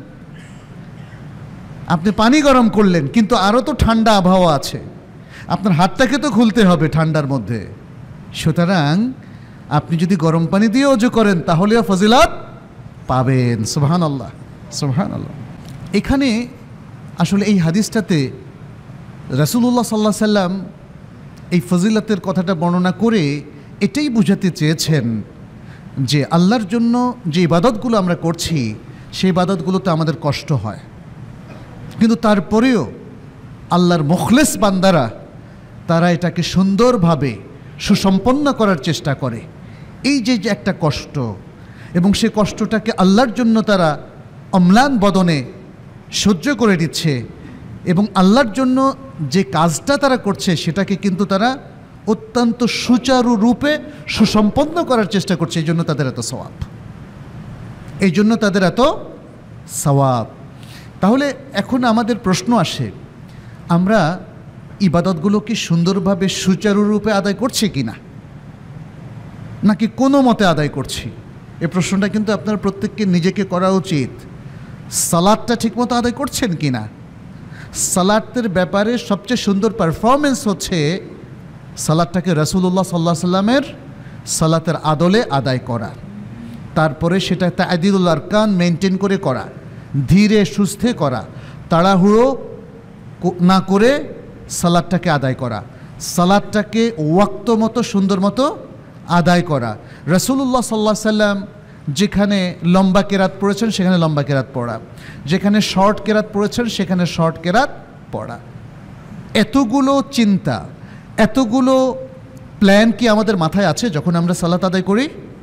আপনি পানি গরম করলেন কিন্তু আরও তো ঠান্ডা আবহাওয়া আছে, আপনার হাতটাকে তো খুলতে হবে ঠান্ডার মধ্যে। সুতরাং আপনি যদি গরম পানি দিয়ে ওযু করেন তাহলেও ফজিলত পাবেন। সুবহানাল্লাহ, সুবহানাল্লাহ। এখানে আসলে এই হাদিসটাতে রাসূলুল্লাহ সাল্লাল্লাহু আলাইহি সাল্লাম এই ফজিলতের কথাটা বর্ণনা করে এটাই বুঝাতে চেয়েছেন যে আল্লাহর জন্য যে ইবাদতগুলো আমরা করছি সেই ইবাদতগুলোতে আমাদের কষ্ট হয়, কিন্তু তারপরেও আল্লাহর মুখলেস বান্দারা তারা এটাকে সুন্দরভাবে সুসম্পন্ন করার চেষ্টা করে। এই যে যে একটা কষ্ট, এবং সে কষ্টটাকে আল্লাহর জন্য তারা অম্লান বদনে সহ্য করে দিচ্ছে, এবং আল্লাহর জন্য যে কাজটা তারা করছে সেটাকে কিন্তু তারা অত্যন্ত সুচারু রূপে সুসম্পন্ন করার চেষ্টা করছে। এই জন্য তাদের এত সওয়াব, এই জন্য তাদের এত সওয়াব। তাহলে এখন আমাদের প্রশ্ন আসে, আমরা ইবাদতগুলো কি সুন্দরভাবে সুচারুরূপে আদায় করছি কি না, নাকি কোনো মতে আদায় করছি? এই প্রশ্নটা কিন্তু আপনার প্রত্যেককে নিজেকে করা উচিত। সালাদটা ঠিকমতো আদায় করছেন কি না? সালাতের ব্যাপারে সবচেয়ে সুন্দর পারফরমেন্স হচ্ছে সালাদটাকে রাসূলুল্লাহ সাল্লাল্লাহু আলাইহি সাল্লামের সালাতের আদলে আদায় করা, তারপরে সেটা তা'দীলুল আরকান মেনটেন করে করা, ধীরে সুস্থে করা, তাড়াহুড়ো না করে সালাদটাকে আদায় করা, সালাদটাকে ওয়াক্ত মতো সুন্দর মতো আদায় করা। রাসূলুল্লাহ সাল্লাল্লাহু আলাইহি সাল্লাম যেখানে লম্বা কেরাত পড়েছেন সেখানে লম্বা কেরাত পড়া, যেখানে শর্ট কেরাত পড়েছেন সেখানে শর্ট কেরাত পড়া। এতগুলো চিন্তা, এতগুলো প্ল্যান কি আমাদের মাথায় আছে যখন আমরা সালাত আদায় করি?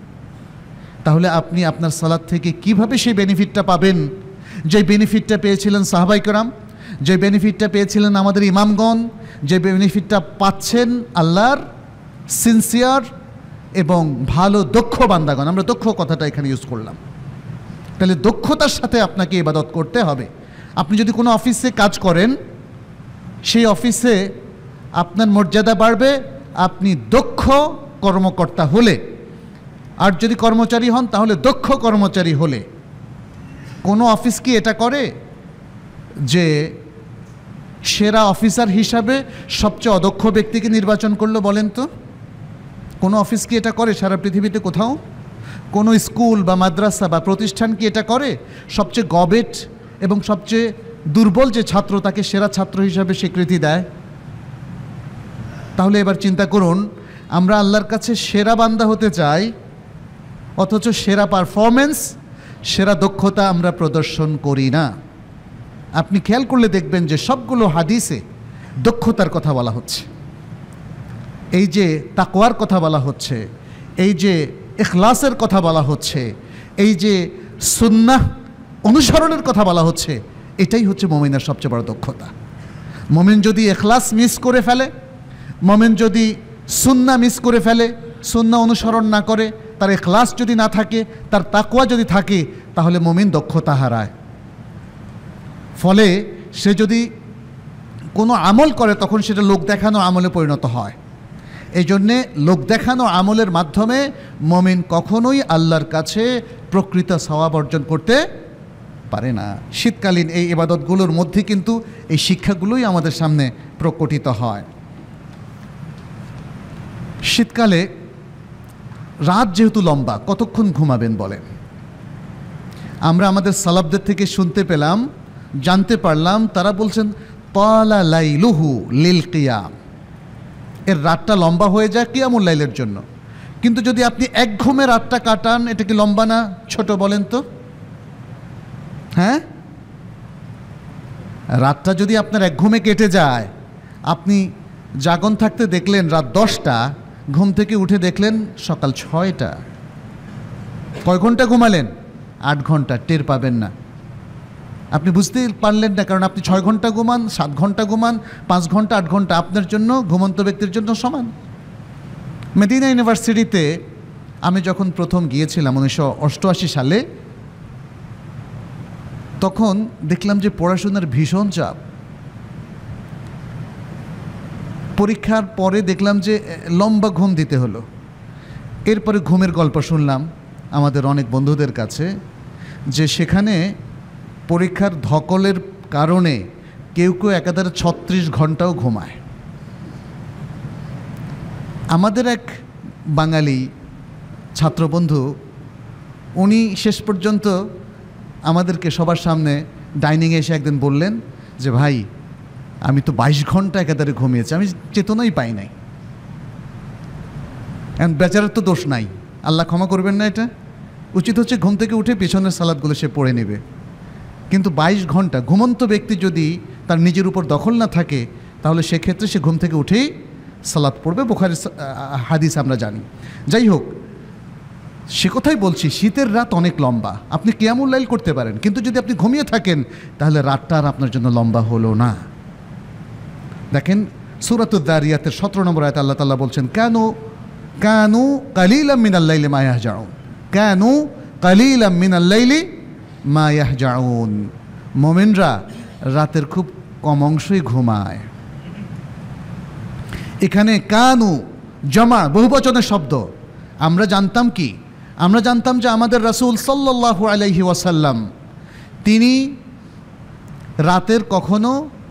তাহলে আপনি আপনার সালাত থেকে কিভাবে সেই বেনিফিটটা পাবেন, যে বেনিফিটটা পেয়েছিলেন সাহাবায়ে কেরাম, যে বেনিফিটটা পেয়েছিলেন আমাদের ইমামগণ, যে বেনিফিটটা পাচ্ছেন আল্লাহর সিনসিয়ার এবং ভালো দক্ষ বান্দাগণ। আমরা দক্ষ কথাটা এখানে ইউজ করলাম। তাহলে দক্ষতার সাথে আপনাকে ইবাদত করতে হবে। আপনি যদি কোনো অফিসে কাজ করেন, সেই অফিসে আপনার মর্যাদা বাড়বে আপনি দক্ষ কর্মকর্তা হলে। আর যদি কর্মচারী হন তাহলে দক্ষ কর্মচারী হলে। কোনো অফিস কি এটা করে যে সেরা অফিসার হিসাবে সবচেয়ে অদক্ষ ব্যক্তিকে নির্বাচন করলো? বলেন তো, কোনো অফিস কি এটা করে সারা পৃথিবীতে কোথাও? কোনো স্কুল বা মাদ্রাসা বা প্রতিষ্ঠান কি এটা করে? সবচেয়ে গবেট এবং সবচেয়ে দুর্বল যে ছাত্র তাকে সেরা ছাত্র হিসাবে স্বীকৃতি দেয়? তাহলে এবার চিন্তা করুন, আমরা আল্লাহর কাছে সেরা বান্দা হতে চাই, অথচ সেরা পারফরমেন্স, সেরা দক্ষতা আমরা প্রদর্শন করি না। আপনি খেয়াল করলে দেখবেন যে সবগুলো হাদিসে দক্ষতার কথা বলা হচ্ছে, এই যে তাকওয়ার কথা বলা হচ্ছে, এই যে ইখলাসের কথা বলা হচ্ছে, এই যে সুন্নাহ অনুসরণের কথা বলা হচ্ছে। এটাই হচ্ছে মুমিনের সবচেয়ে বড় দক্ষতা। মুমিন যদি ইখলাস মিস করে ফেলে, মুমিন যদি সুন্নাহ মিস করে ফেলে, সুন্নাহ অনুসরণ না করে, তার ইখলাস যদি না থাকে, তার তাকওয়া যদি থাকে, তাহলে মুমিন দক্ষতা হারায়। ফলে সে যদি কোনো আমল করে তখন সেটা লোক দেখানো আমলে পরিণত হয়। এই জন্যে লোক দেখানো আমলের মাধ্যমে মুমিন কখনোই আল্লাহর কাছে প্রকৃত সওয়াব অর্জন করতে পারে না। শীতকালীন এই ইবাদতগুলোর মধ্যে কিন্তু এই শিক্ষাগুলোই আমাদের সামনে প্রকটিত হয়। শীতকালে রাত যেহেতু লম্বা, কতক্ষণ ঘুমাবেন বলেন? আমরা আমাদের সালাফদের থেকে শুনতে পেলাম, জানতে পারলাম, তারা বলছেন তালা লাইলুহু লিল কিয়াম, এর রাতটা লম্বা হয়ে যায় কিয়ামুল লাইলের জন্য। কিন্তু যদি আপনি এক ঘুমে রাতটা কাটান, এটা কি লম্বা না ছোট বলেন তো? হ্যাঁ, রাতটা যদি আপনার এক ঘুমে কেটে যায়, আপনি জাগন থাকতে দেখলেন রাত দশটা, ঘুম থেকে উঠে দেখলেন সকাল ছয়টা, কয় ঘন্টা ঘুমালেন? আট ঘন্টা। টের পাবেন না, আপনি বুঝতেই পারলেন না, কারণ আপনি ছয় ঘন্টা ঘুমান, সাত ঘন্টা ঘুমান, পাঁচ ঘন্টা, আট ঘন্টা আপনার জন্য ঘুমন্ত ব্যক্তির জন্য সমান। মেদিনা ইউনিভার্সিটিতে আমি যখন প্রথম গিয়েছিলাম উনিশশো অষ্টআশি সালে, তখন দেখলাম যে পড়াশোনার ভীষণ চাপ। পরীক্ষার পরে দেখলাম যে লম্বা ঘুম দিতে হলো। এরপরে ঘুমের গল্প শুনলাম আমাদের অনেক বন্ধুদের কাছে, যে সেখানে পরীক্ষার ধকলের কারণে কেউ কেউ একাধারে ছত্রিশ ঘন্টাও ঘুমায়। আমাদের এক বাঙালি ছাত্রবন্ধু, উনি শেষ পর্যন্ত আমাদেরকে সবার সামনে ডাইনিংয়ে এসে একদিন বললেন যে ভাই, আমি তো বাইশ ঘন্টা একাধারে ঘুমিয়েছি, আমি চেতনাই পাই নাই। এখন বেচারার তো দোষ নাই, আল্লাহ ক্ষমা করবেন না। এটা উচিত হচ্ছে ঘুম থেকে উঠে পিছনের সালাদগুলো সে পড়ে নেবে। কিন্তু বাইশ ঘন্টা ঘুমন্ত ব্যক্তি যদি তার নিজের উপর দখল না থাকে, তাহলে সেক্ষেত্রে সে ঘুম থেকে উঠেই সালাত পড়বে। বুখারী হাদিস আমরা জানি। যাই হোক, সে কথাই বলছি, শীতের রাত অনেক লম্বা, আপনি কিয়ামুল লাইল করতে পারেন, কিন্তু যদি আপনি ঘুমিয়ে থাকেন তাহলে রাতটা আর আপনার জন্য লম্বা হলো না। দেখেন সূরাতুদ যারিয়াতের সতেরো নম্বর আয়াতে আল্লাহ তাআলা বলছেন, কানু কানু কালিলাম মিনাল লাইলি মা ইয়াহজাউন, কানু কালিলাম মিনাল লাইলি মা ইয়াহজাউন। মুমিনরা রাতের খুব কম অংশই ঘুমায়। এখানে কানু জামা বহুবচনের শব্দ। আমরা জানতাম কি? আমরা জানতাম যে আমাদের রাসূল সাল্লাল্লাহু আলাইহি ওয়াসাল্লাম তিনি রাতের কখনো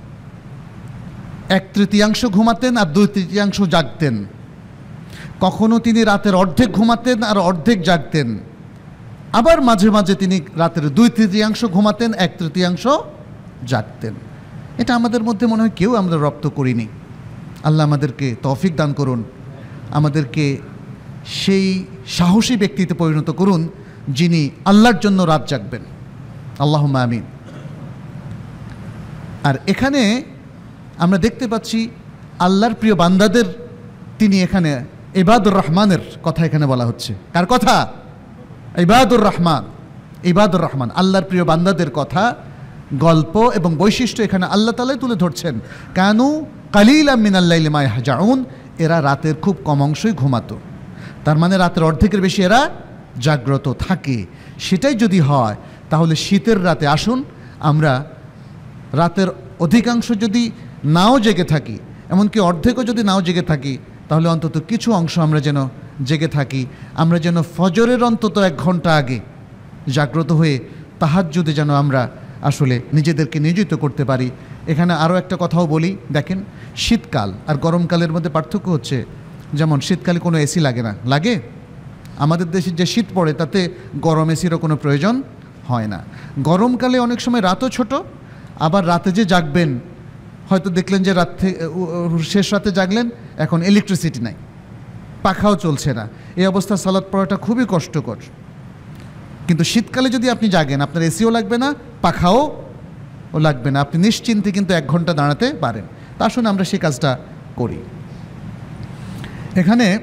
এক তৃতীয়াংশ ঘুমাতেন আর দুই তৃতীয়াংশ জাগতেন, কখনো তিনি রাতের অর্ধেক ঘুমাতেন আর অর্ধেক জাগতেন, আবার মাঝে মাঝে তিনি রাতের দুই তৃতীয়াংশ ঘুমাতেন, এক তৃতীয়াংশ জাগতেন। এটা আমাদের মধ্যে মনে হয় কেউ আমরা রপ্ত করিনি। আল্লাহ আমাদেরকে তৌফিক দান করুন, আমাদেরকে সেই সাহসী ব্যক্তিতে পরিণত করুন যিনি আল্লাহর জন্য রাত জাগবেন। আল্লাহুম্মা আমিন। আর এখানে আমরা দেখতে পাচ্ছি আল্লাহর প্রিয় বান্দাদের, তিনি এখানে ইবাদুর রহমানের কথা এখানে বলা হচ্ছে। কার কথা? ইবাদুর রহমান। ইবাদুর রহমান আল্লাহর প্রিয় বান্দাদের কথা, গল্প এবং বৈশিষ্ট্য এখানে আল্লাহ তাআলাই তুলে ধরছেন। কানু কালিলাম মিনাল লাইলি মা ইয়াহজাউন, এরা রাতের খুব কম অংশই ঘুমাতো। তার মানে রাতের অর্ধেকের বেশি এরা জাগ্রত থাকে। সেটাই যদি হয় তাহলে শীতের রাতে আসুন আমরা রাতের অধিকাংশ যদি নাও জেগে থাকি, এমনকি অর্ধেকও যদি নাও জেগে থাকি, তাহলে অন্তত কিছু অংশ আমরা যেন জেগে থাকি, আমরা যেন ফজরের অন্তত এক ঘন্টা আগে জাগ্রত হয়ে তাহাজ্জুদে যেন আমরা আসলে নিজেদেরকে নিয়োজিত করতে পারি। এখানে আরও একটা কথাও বলি, দেখেন শীতকাল আর গরমকালের মধ্যে পার্থক্য হচ্ছে, যেমন শীতকালে কোনো এসি লাগে না, লাগে? আমাদের দেশে যে শীত পড়ে তাতে গরম এসিরও কোনো প্রয়োজন হয় না। গরমকালে অনেক সময় রাতও ছোট, আবার রাতে যে জাগবেন হয়তো দেখলেন যে রাত থেকে শেষ রাতে জাগলেন, এখন ইলেকট্রিসিটি নাই, পাখাও চলছে না, এই অবস্থা সালাত পড়াটা খুবই কষ্টকর। কিন্তু শীতকালে যদি আপনি জাগেন, আপনার এসিও লাগবে না, পাখাও লাগবে না, আপনি নিশ্চিন্তে কিন্তু এক ঘন্টা দাঁড়াতে পারেন। তা শুনে আমরা সেই কাজটা করি। এখানে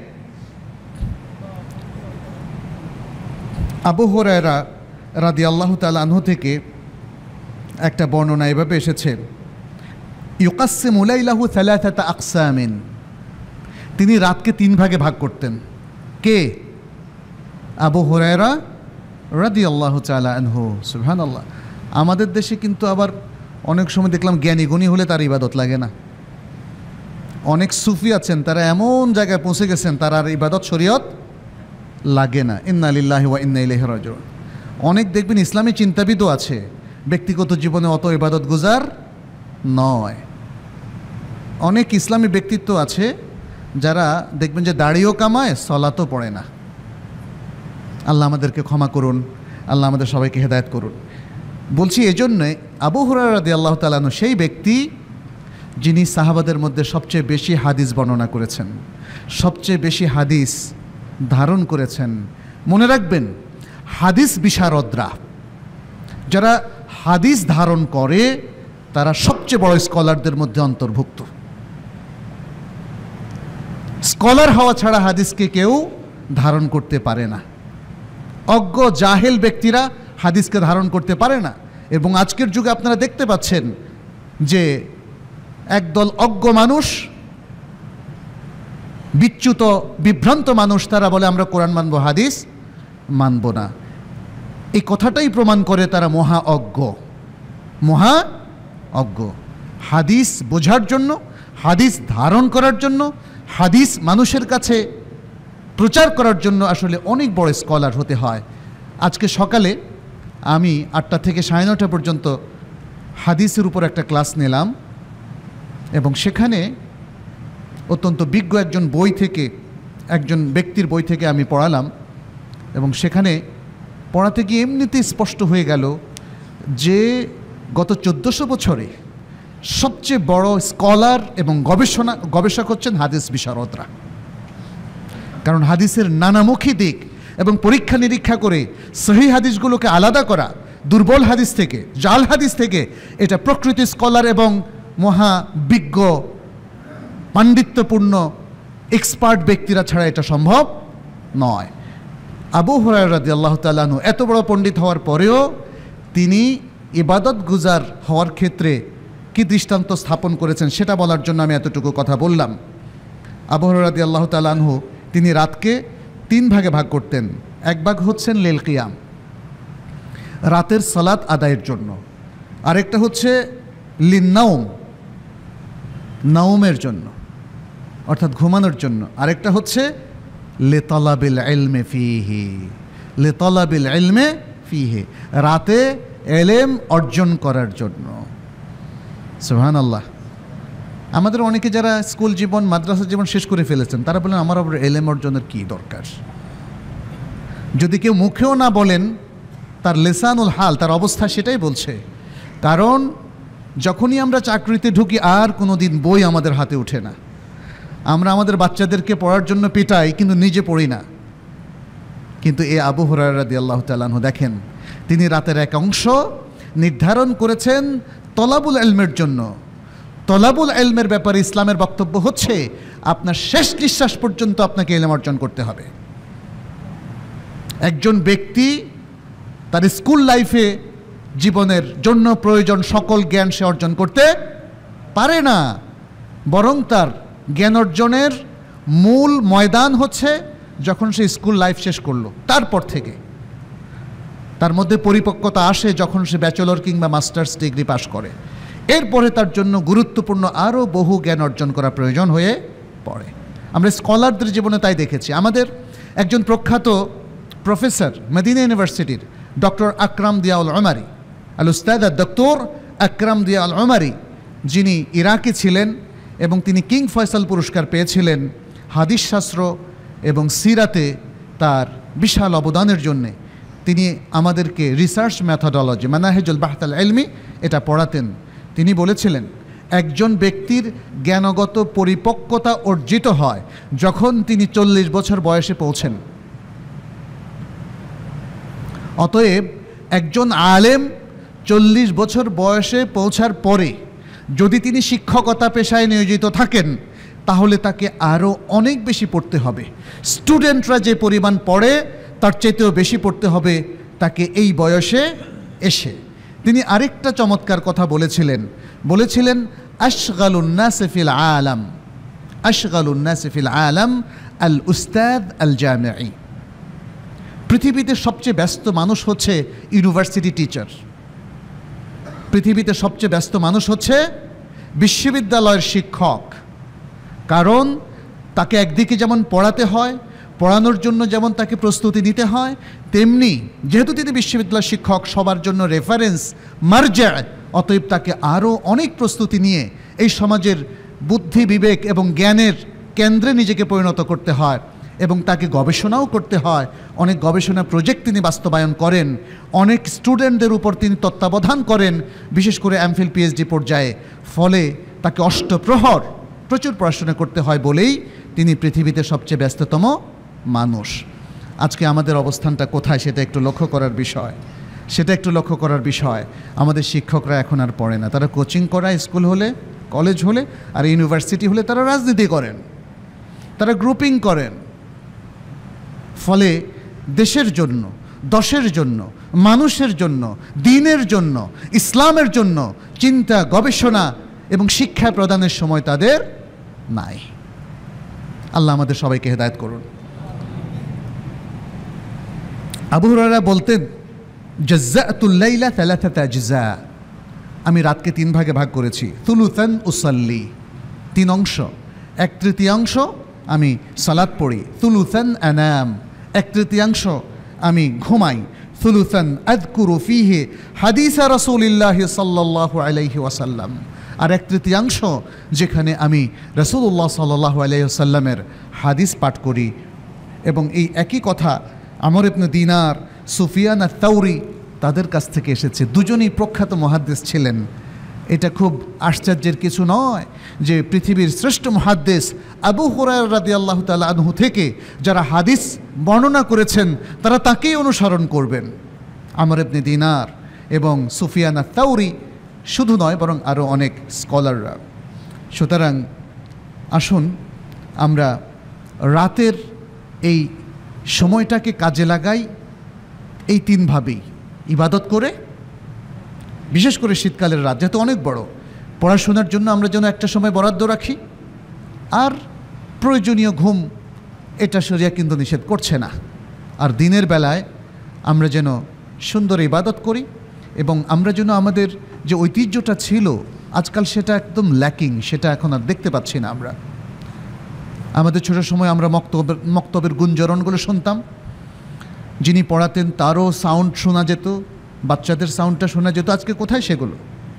আবু হুরায়রা রাদিয়াল্লাহু তাআলা আনহু থেকে একটা বর্ণনা এভাবে এসেছে, ইউকাসসিমু লাইলাহু সালাসাতা আকসামিন, তিনি রাতকে তিন ভাগে ভাগ করতেন। কে? আবু হুরায়রা রাদিয়াল্লাহু তাআলা আনহু। সুবহানাল্লাহ। আমাদের দেশে কিন্তু আবার অনেক সময় দেখলাম জ্ঞানী গুণী হলে তার ইবাদত লাগে না। অনেক সুফি আছেন, তারা এমন জায়গায় পৌঁছে গেছেন তার আর ইবাদত শরীয়ত লাগে না। ইন্না লিল্লাহি ওয়া ইন্না ইলাইহি রাজিউন। অনেক দেখবেন ইসলামী চিন্তাবিদও আছে, ব্যক্তিগত জীবনে অত ইবাদত গুজার নয়। অনেক ইসলামী ব্যক্তিত্ব আছে যারা দেখবেন যে দাড়িও কামায়, সলাতও পড়ে না। আল্লাহ আমাদেরকে ক্ষমা করুন, আল্লাহ আমাদের সবাইকে হেদায়েত করুন। বলছি এজন্যে আবু হুরায়রা রাদিয়াল্লাহু তাআলা আনহু সেই ব্যক্তি যিনি সাহাবাদের মধ্যে সবচেয়ে বেশি হাদিস বর্ণনা করেছেন, সবচেয়ে বেশি হাদিস ধারণ করেছেন। মনে রাখবেন, হাদিস বিশারদরা যারা হাদিস ধারণ করে তারা সবচেয়ে বড় স্কলারদের মধ্যে অন্তর্ভুক্ত। স্কলার হওয়া ছাড়া হাদিসকে কেউ ধারণ করতে পারে না। অজ্ঞ জাহেল ব্যক্তিরা হাদিসকে ধারণ করতে পারে না। এবং আজকের যুগে আপনারা দেখতে পাচ্ছেন যে একদল অজ্ঞ মানুষ, বিচ্যুত বিভ্রান্ত মানুষ, তারা বলে আমরা কোরআন মানব, হাদিস মানব না। এই কথাটাই প্রমাণ করে তারা মহা অজ্ঞ, মহা অজ্ঞ। হাদিস বোঝার জন্য, হাদিস ধারণ করার জন্য, হাদিস মানুষের কাছে প্রচার করার জন্য আসলে অনেক বড় স্কলার হতে হয়। আজকে সকালে আমি আটটা থেকে সাড়ে নটা পর্যন্ত হাদিসের উপর একটা ক্লাস নিলাম এবং সেখানে অত্যন্ত বিজ্ঞ একজন বই থেকে, একজন ব্যক্তির বই থেকে আমি পড়ালাম এবং সেখানে পড়াতে গিয়ে এমনিতেই স্পষ্ট হয়ে গেল যে গত চোদ্দোশো বছরে সবচেয়ে বড় স্কলার এবং গবেষণা গবেষক হচ্ছেন হাদিস বিশারদরা। কারণ হাদিসের নানামুখী দিক এবং পরীক্ষা নিরীক্ষা করে সহি হাদিসগুলোকে আলাদা করা দুর্বল হাদিস থেকে, জাল হাদিস থেকে, এটা প্রকৃতি স্কলার এবং মহা বিজ্ঞ পাণ্ডিত্যপূর্ণ এক্সপার্ট ব্যক্তিরা ছাড়া এটা সম্ভব নয়। আবু হুরায়রা রাদিয়াল্লাহু তাআলা আনহু এত বড় পণ্ডিত হওয়ার পরেও তিনি ইবাদত গুজার হওয়ার ক্ষেত্রে কি দৃষ্টান্ত স্থাপন করেছেন সেটা বলার জন্য আমি এতটুকু কথা বললাম। আবু হুরায়রা রাদিয়াল্লাহু তাআলা আনহু তিনি রাতকে তিন ভাগে ভাগ করতেন। এক ভাগ হচ্ছেন লেল কিয়াম, রাতের সালাত আদায়ের জন্য। আরেকটা হচ্ছে লিন্নাউম, নাউমের জন্য অর্থাৎ ঘুমানোর জন্য। আরেকটা হচ্ছে লিতালাবিল ইলমে ফিহি, লিতালাবিল ইলমে ফিহি, রাতে এলেম অর্জন করার জন্য। সুবহানাল্লাহ। আমাদের অনেকে যারা স্কুল জীবন, মাদ্রাসা জীবন শেষ করে ফেলেছেন তারা বলেন আমার আবার এলেম অর্জনের কী দরকার। যদি কেউ মুখেও না বলেন, তার লেসানুল হাল, তার অবস্থা সেটাই বলছে। কারণ যখনই আমরা চাকরিতে ঢুকি আর কোনো দিন বই আমাদের হাতে ওঠে না। আমরা আমাদের বাচ্চাদেরকে পড়ার জন্য পিটাই কিন্তু নিজে পড়ি না। কিন্তু এ আবু হুরায়রা রাদিয়াল্লাহু তাআলা আনহু দেখেন, তিনি রাতের এক অংশ নির্ধারণ করেছেন তলাবুল ইলমের জন্য। তলাবুল ইলমের ব্যাপারে ইসলামের বক্তব্য হচ্ছে আপনার শেষ নিঃশ্বাস পর্যন্ত আপনাকে ইলম অর্জন করতে হবে। একজন ব্যক্তি তার স্কুল লাইফে জীবনের জন্য প্রয়োজন সকল জ্ঞান সে অর্জন করতে পারে না, বরং তার জ্ঞান অর্জনের মূল ময়দান হচ্ছে যখন সে স্কুল লাইফ শেষ করলো। তারপর থেকে তার মধ্যে পরিপক্কতা আসে যখন সে ব্যাচেলর কিংবা মাস্টার্স ডিগ্রি পাশ করে। এরপরে তার জন্য গুরুত্বপূর্ণ আরও বহু জ্ঞান অর্জন করা প্রয়োজন হয়ে পড়ে। আমরা স্কলারদের জীবনে তাই দেখেছি। আমাদের একজন প্রখ্যাত প্রফেসর মদিনা ইউনিভার্সিটির ডক্টর আকরাম দিয়াউল ওমারি, আল উস্তাদ ডক্টর আকরাম দিয়াউল ওমারি, যিনি ইরাকে ছিলেন এবং তিনি কিং ফয়সাল পুরস্কার পেয়েছিলেন হাদিস শাস্ত্র এবং সিরাতে তার বিশাল অবদানের জন্যে। তিনি আমাদেরকে রিসার্চ মেথোডোলজি মানাহেজুল বাহথ আল ইলমি এটা পড়াতেন। তিনি বলেছিলেন, একজন ব্যক্তির জ্ঞানগত পরিপক্কতা অর্জিত হয় যখন তিনি চল্লিশ বছর বয়সে পৌঁছেন। অতএব একজন আলেম চল্লিশ বছর বয়সে পৌঁছার পরে যদি তিনি শিক্ষকতা পেশায় নিয়োজিত থাকেন, তাহলে তাকে আরও অনেক বেশি পড়তে হবে। স্টুডেন্টরা যে পরিমাণ পড়ে তার চাইতেও বেশি পড়তে হবে তাকে এই বয়সে এসে। তিনি আরেকটা চমৎকার কথা বলেছিলেন, বলেছিলেন আশগালুন নাস ফিল আলাম, আশগালুন নাস ফিল আলাম আল উস্তাদ আল জামিঈ। পৃথিবীতে সবচেয়ে ব্যস্ত মানুষ হচ্ছে ইউনিভার্সিটি টিচার। পৃথিবীতে সবচেয়ে ব্যস্ত মানুষ হচ্ছে বিশ্ববিদ্যালয়ের শিক্ষক। কারণ তাকে একদিকে যেমন পড়াতে হয়, পড়ানোর জন্য যেমন তাকে প্রস্তুতি নিতে হয়, তেমনি যেহেতু তিনি বিশ্ববিদ্যালয়ের শিক্ষক, সবার জন্য রেফারেন্স মারজা, অতএব তাকে আরও অনেক প্রস্তুতি নিয়ে এই সমাজের বুদ্ধি বিবেক এবং জ্ঞানের কেন্দ্রে নিজেকে পরিণত করতে হয় এবং তাকে গবেষণাও করতে হয়। অনেক গবেষণা প্রজেক্ট তিনি বাস্তবায়ন করেন, অনেক স্টুডেন্টদের উপর তিনি তত্ত্বাবধান করেন, বিশেষ করে এমফিল পিএইচডি পর্যায়ে। ফলে তাকে অষ্টপ্রহর প্রচুর পড়াশোনা করতে হয় বলেই তিনি পৃথিবীতে সবচেয়ে ব্যস্ততম মানুষ। আজকে আমাদের অবস্থানটা কোথায় সেটা একটু লক্ষ্য করার বিষয়, সেটা একটু লক্ষ্য করার বিষয়। আমাদের শিক্ষকরা এখন আর পড়ে না, তারা কোচিং করায় স্কুল হলে, কলেজ হলে, আর ইউনিভার্সিটি হলে তারা রাজনীতি করেন, তারা গ্রুপিং করেন। ফলে দেশের জন্য, দশের জন্য, মানুষের জন্য, দ্বীনের জন্য, ইসলামের জন্য চিন্তা, গবেষণা এবং শিক্ষা প্রদানের সময় তাদের নাই। আল্লাহ আমাদের সবাইকে হেদায়েত করুন। আবু হুরায়রা বলতেন, জাজ্জাতুল লাইলা সালাসাতা আজজা, আমি রাতকে তিন ভাগে ভাগ করেছি। থুলুসান উসাল্লি, তিন অংশ, এক তৃতীয়াংশ আমি সালাত পড়ি। থুলুসান আনাম, এক তৃতীয়াংশ আমি ঘুমাই। থুলুসান আযকুরু ফীহি হাদিসা রাসূলিল্লাহ সাল্লাল্লাহু আলাইহি ওয়াসাল্লাম, আর এক তৃতীয়াংশ যেখানে আমি রাসূলুল্লাহ সাল্লাল্লাহু আলাইহি ওয়াসাল্লামের হাদিস পাঠ করি। এবং এই একই কথা আমর ইবনে দিনার, সুফিয়ান আত-তাওরি তাদের কাছ থেকে এসেছে। দুজনই প্রখ্যাত মুহাদ্দিস ছিলেন। এটা খুব আশ্চর্যের কিছু নয় যে পৃথিবীর শ্রেষ্ঠ মুহাদ্দিস আবু হুরায়রা রাদিয়াল্লাহু তাআলা আনহু থেকে যারা হাদিস বর্ণনা করেছেন তারা তাকেই অনুসরণ করবেন, আমর ইবনে দিনার এবং সুফিয়ান আত-তাওরি শুধু নয় বরং আরও অনেক স্কলাররা। সুতরাং আসুন আমরা রাতের এই সময়টাকে কাজে লাগাই এই তিনভাবেই, ইবাদত করে, বিশেষ করে শীতকালের রাত যেহেতু অনেক বড়, পড়াশোনার জন্য আমরা যেন একটা সময় বরাদ্দ রাখি, আর প্রয়োজনীয় ঘুম, এটা শরিয়া কিন্তু নিষেধ করছে না। আর দিনের বেলায় আমরা যেন সুন্দর ইবাদত করি এবং আমরা যেন আমাদের যে ঐতিহ্যটা ছিল আজকাল সেটা একদম ল্যাকিং, সেটা এখন আর দেখতে পাচ্ছি না আমরা। আমাদের ছোটো সময় আমরা মক্তবের মক্তবের গুঞ্জরণগুলো শুনতাম, যিনি পড়াতেন তারও সাউন্ড শোনা যেত, বাচ্চাদের সাউন্ডটা শোনা যেত। আজকে কোথায় সেগুলো?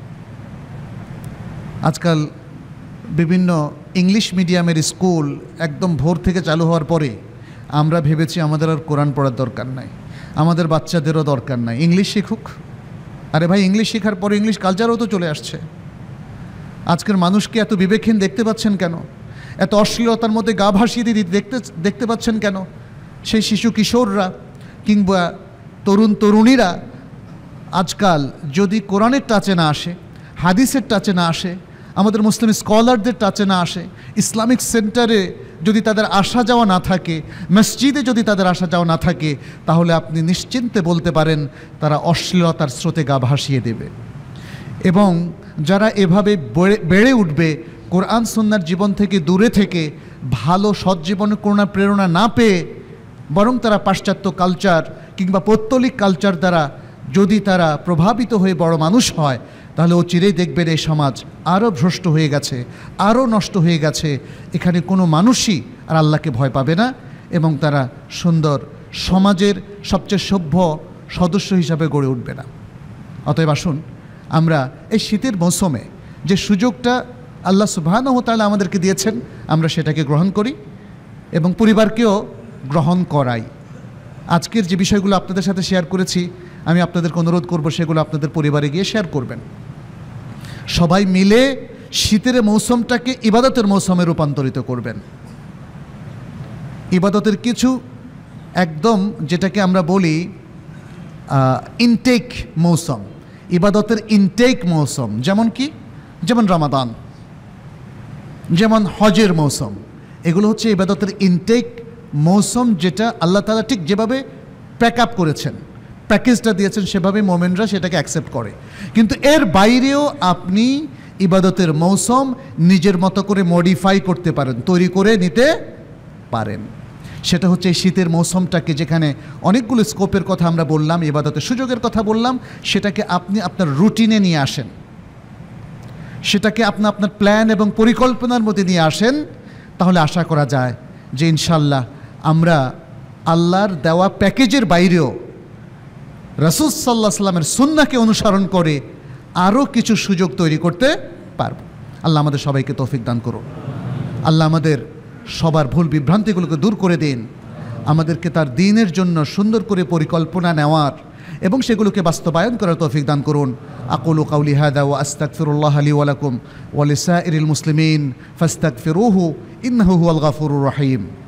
আজকাল বিভিন্ন ইংলিশ মিডিয়ামের স্কুল একদম ভোর থেকে চালু হওয়ার পরে আমরা ভেবেছি আমাদের আর কোরআন পড়ার দরকার নাই, আমাদের বাচ্চাদেরও দরকার নাই, ইংলিশ শিখুক। আরে ভাই, ইংলিশ শেখার পরে ইংলিশ কালচারও তো চলে আসছে। আজকের মানুষকে এত বিবেকহীন দেখতে পাচ্ছেন কেন? এত অশ্লীলতার মধ্যে গা ভাসিয়ে দিয়ে দেখতে দেখতে পাচ্ছেন কেন? সেই শিশু কিশোররা কিংবা তরুণ তরুণীরা আজকাল যদি কোরআনের টাচে না আসে, হাদিসের টাচে না আসে, আমাদের মুসলিম স্কলারদের টাচে না আসে, ইসলামিক সেন্টারে যদি তাদের আসা যাওয়া না থাকে, মসজিদে যদি তাদের আসা যাওয়া না থাকে, তাহলে আপনি নিশ্চিন্তে বলতে পারেন তারা অশ্লীলতার স্রোতে গা ভাসিয়ে দেবে। এবং যারা এভাবে বেড়ে উঠবে কোরআন সুন্নাহর জীবন থেকে দূরে থেকে, ভালো সৎজীবনের কোনো প্রেরণা না পেয়ে, বরং তারা পাশ্চাত্য কালচার কিংবা পৌত্তলিক কালচার দ্বারা যদি তারা প্রভাবিত হয়ে বড় মানুষ হয়, তাহলে ও চিরেই দেখবেন এই সমাজ আরও ভ্রষ্ট হয়ে গেছে, আরও নষ্ট হয়ে গেছে। এখানে কোনো মানুষই আর আল্লাহকে ভয় পাবে না, এবং তারা সুন্দর সমাজের সবচেয়ে সভ্য সদস্য হিসাবে গড়ে উঠবে না। অতএব আসুন আমরা এই শীতের মৌসুমে যে সুযোগটা আল্লাহ সুবহানাহু ওয়া তাআলা আমাদেরকে দিয়েছেন, আমরা সেটাকে গ্রহণ করি এবং পরিবারকেও গ্রহণ করাই। আজকের যে বিষয়গুলো আপনাদের সাথে শেয়ার করেছি, আমি আপনাদেরকে অনুরোধ করব সেগুলো আপনাদের পরিবারে গিয়ে শেয়ার করবেন। সবাই মিলে শীতের মৌসুমটাকে ইবাদতের মৌসুমে রূপান্তরিত করবেন। ইবাদতের কিছু একদম যেটাকে আমরা বলি ইনটেক মৌসুম, ইবাদতের ইনটেক মৌসুম, যেমন কি, যেমন রমাদান, যেমন হজের মৌসুম, এগুলো হচ্ছে ইবাদতের ইনটেক মৌসুম, যেটা আল্লাহ তাআলা ঠিক যেভাবে প্যাক আপ করেছেন, প্যাকেজটা দিয়েছেন, সেভাবে মোমেনরা সেটাকে অ্যাকসেপ্ট করে। কিন্তু এর বাইরেও আপনি ইবাদতের মৌসুম নিজের মতো করে মডিফাই করতে পারেন, তৈরি করে নিতে পারেন। সেটা হচ্ছে এই শীতের মৌসুমটাকে, যেখানে অনেকগুলো স্কোপের কথা আমরা বললাম, ইবাদতের সুযোগের কথা বললাম, সেটাকে আপনি আপনার রুটিনে নিয়ে আসেন, সেটাকে আপনি আপনার প্ল্যান এবং পরিকল্পনার মধ্যে নিয়ে আসেন। তাহলে আশা করা যায় যে ইনশাল্লাহ আমরা আল্লাহর দেওয়া প্যাকেজের বাইরেও রাসূল সাল্লাল্লাহু আলাইহি সাল্লামের সুন্নাহকে অনুসরণ করে আরও কিছু সুযোগ তৈরি করতে পারব। আল্লাহ আমাদের সবাইকে তৌফিক দান করুন। আল্লাহ আমাদের সবার ভুল বিভ্রান্তিগুলোকে দূর করে দিন, আমাদেরকে তার দ্বীনের জন্য সুন্দর করে পরিকল্পনা নেওয়ার এবং সেগুলোকে বাস্তবায়ন করার তৌফিক দান করুন। আকুলু কাউলি হাদা ওয়া আস্তাগফিরুল্লাহ লি ওয়া লাকুম ওয়া লিসাইরিল মুসলিমিন ফাস্তাগফিরুহু ইন্নাহু হুয়াল গাফুরুর রহিম।